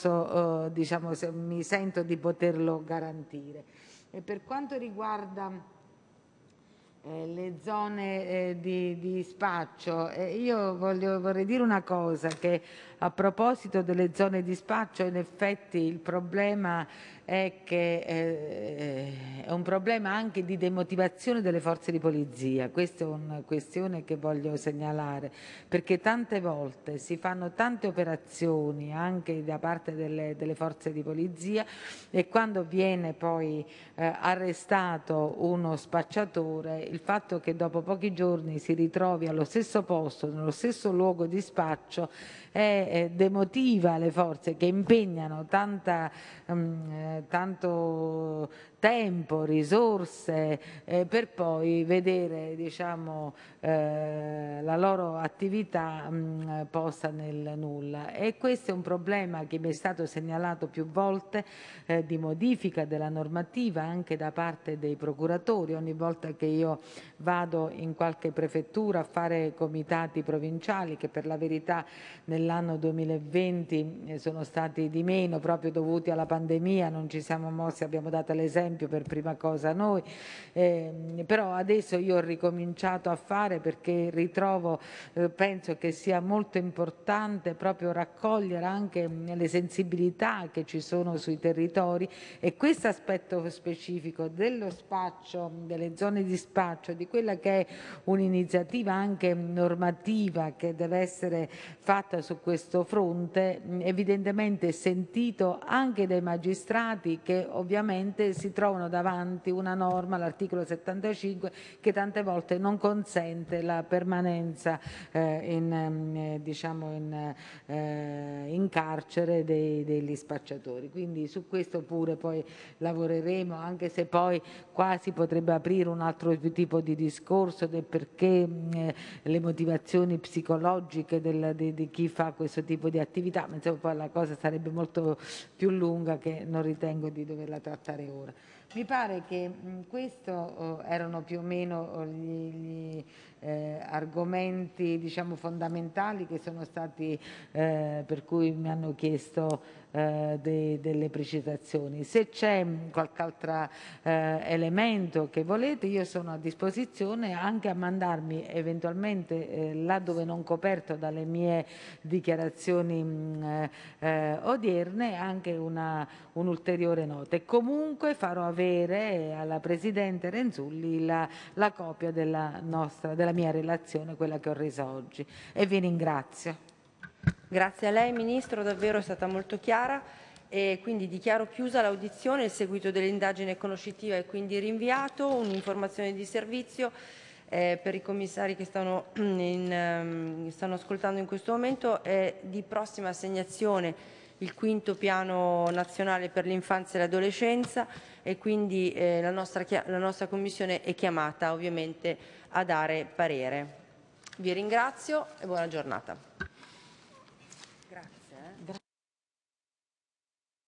mi sento di poterlo garantire. E per quanto riguarda le zone di spaccio, io vorrei dire una cosa, che a proposito delle zone di spaccio, in effetti il problema è che è un problema anche di demotivazione delle forze di polizia. Questa è una questione che voglio segnalare, perché tante volte si fanno tante operazioni anche da parte delle forze di polizia e quando viene poi arrestato uno spacciatore, il fatto che dopo pochi giorni si ritrovi allo stesso posto, nello stesso luogo di spaccio, demotiva le forze che impegnano tanto tempo, risorse per poi vedere, diciamo, la loro attività posta nel nulla. E questo è un problema che mi è stato segnalato più volte, di modifica della normativa anche da parte dei procuratori. Ogni volta che io vado in qualche prefettura a fare comitati provinciali, che per la verità nell'anno 2020 sono stati di meno proprio dovuti alla pandemia, non ci siamo mossi, abbiamo dato l'esempio per prima cosa noi, però adesso io ho ricominciato a fare perché ritrovo, penso che sia molto importante proprio raccogliere anche le sensibilità che ci sono sui territori e questo aspetto specifico dello spaccio, delle zone di spaccio, di quella che è un'iniziativa anche normativa che deve essere fatta su questo fronte, evidentemente sentito anche dai magistrati che ovviamente si trovano davanti una norma, l'articolo 75, che tante volte non consente la permanenza in carcere degli spacciatori. Quindi su questo pure poi lavoreremo, anche se poi qua si potrebbe aprire un altro tipo di discorso del perché le motivazioni psicologiche di chi fa questo tipo di attività, ma insomma poi la cosa sarebbe molto più lunga che non ritengo di doverla trattare ora. Mi pare che questo erano più o meno gli argomenti, diciamo, fondamentali che sono stati per cui mi hanno chiesto delle precisazioni. Se c'è qualche altro elemento che volete, io sono a disposizione anche a mandarmi eventualmente là dove non coperto dalle mie dichiarazioni odierne anche un'ulteriore nota e comunque farò avere alla Presidente Renzulli la copia della mia relazione, quella che ho reso oggi, e vi ringrazio. Grazie a lei Ministro, davvero è stata molto chiara e quindi dichiaro chiusa l'audizione. Il seguito dell'indagine conoscitiva è quindi rinviato. Un'informazione di servizio per i commissari che stanno ascoltando in questo momento: è di prossima assegnazione il quinto piano nazionale per l'infanzia e l'adolescenza e quindi la nostra Commissione è chiamata ovviamente a dare parere. Vi ringrazio e buona giornata.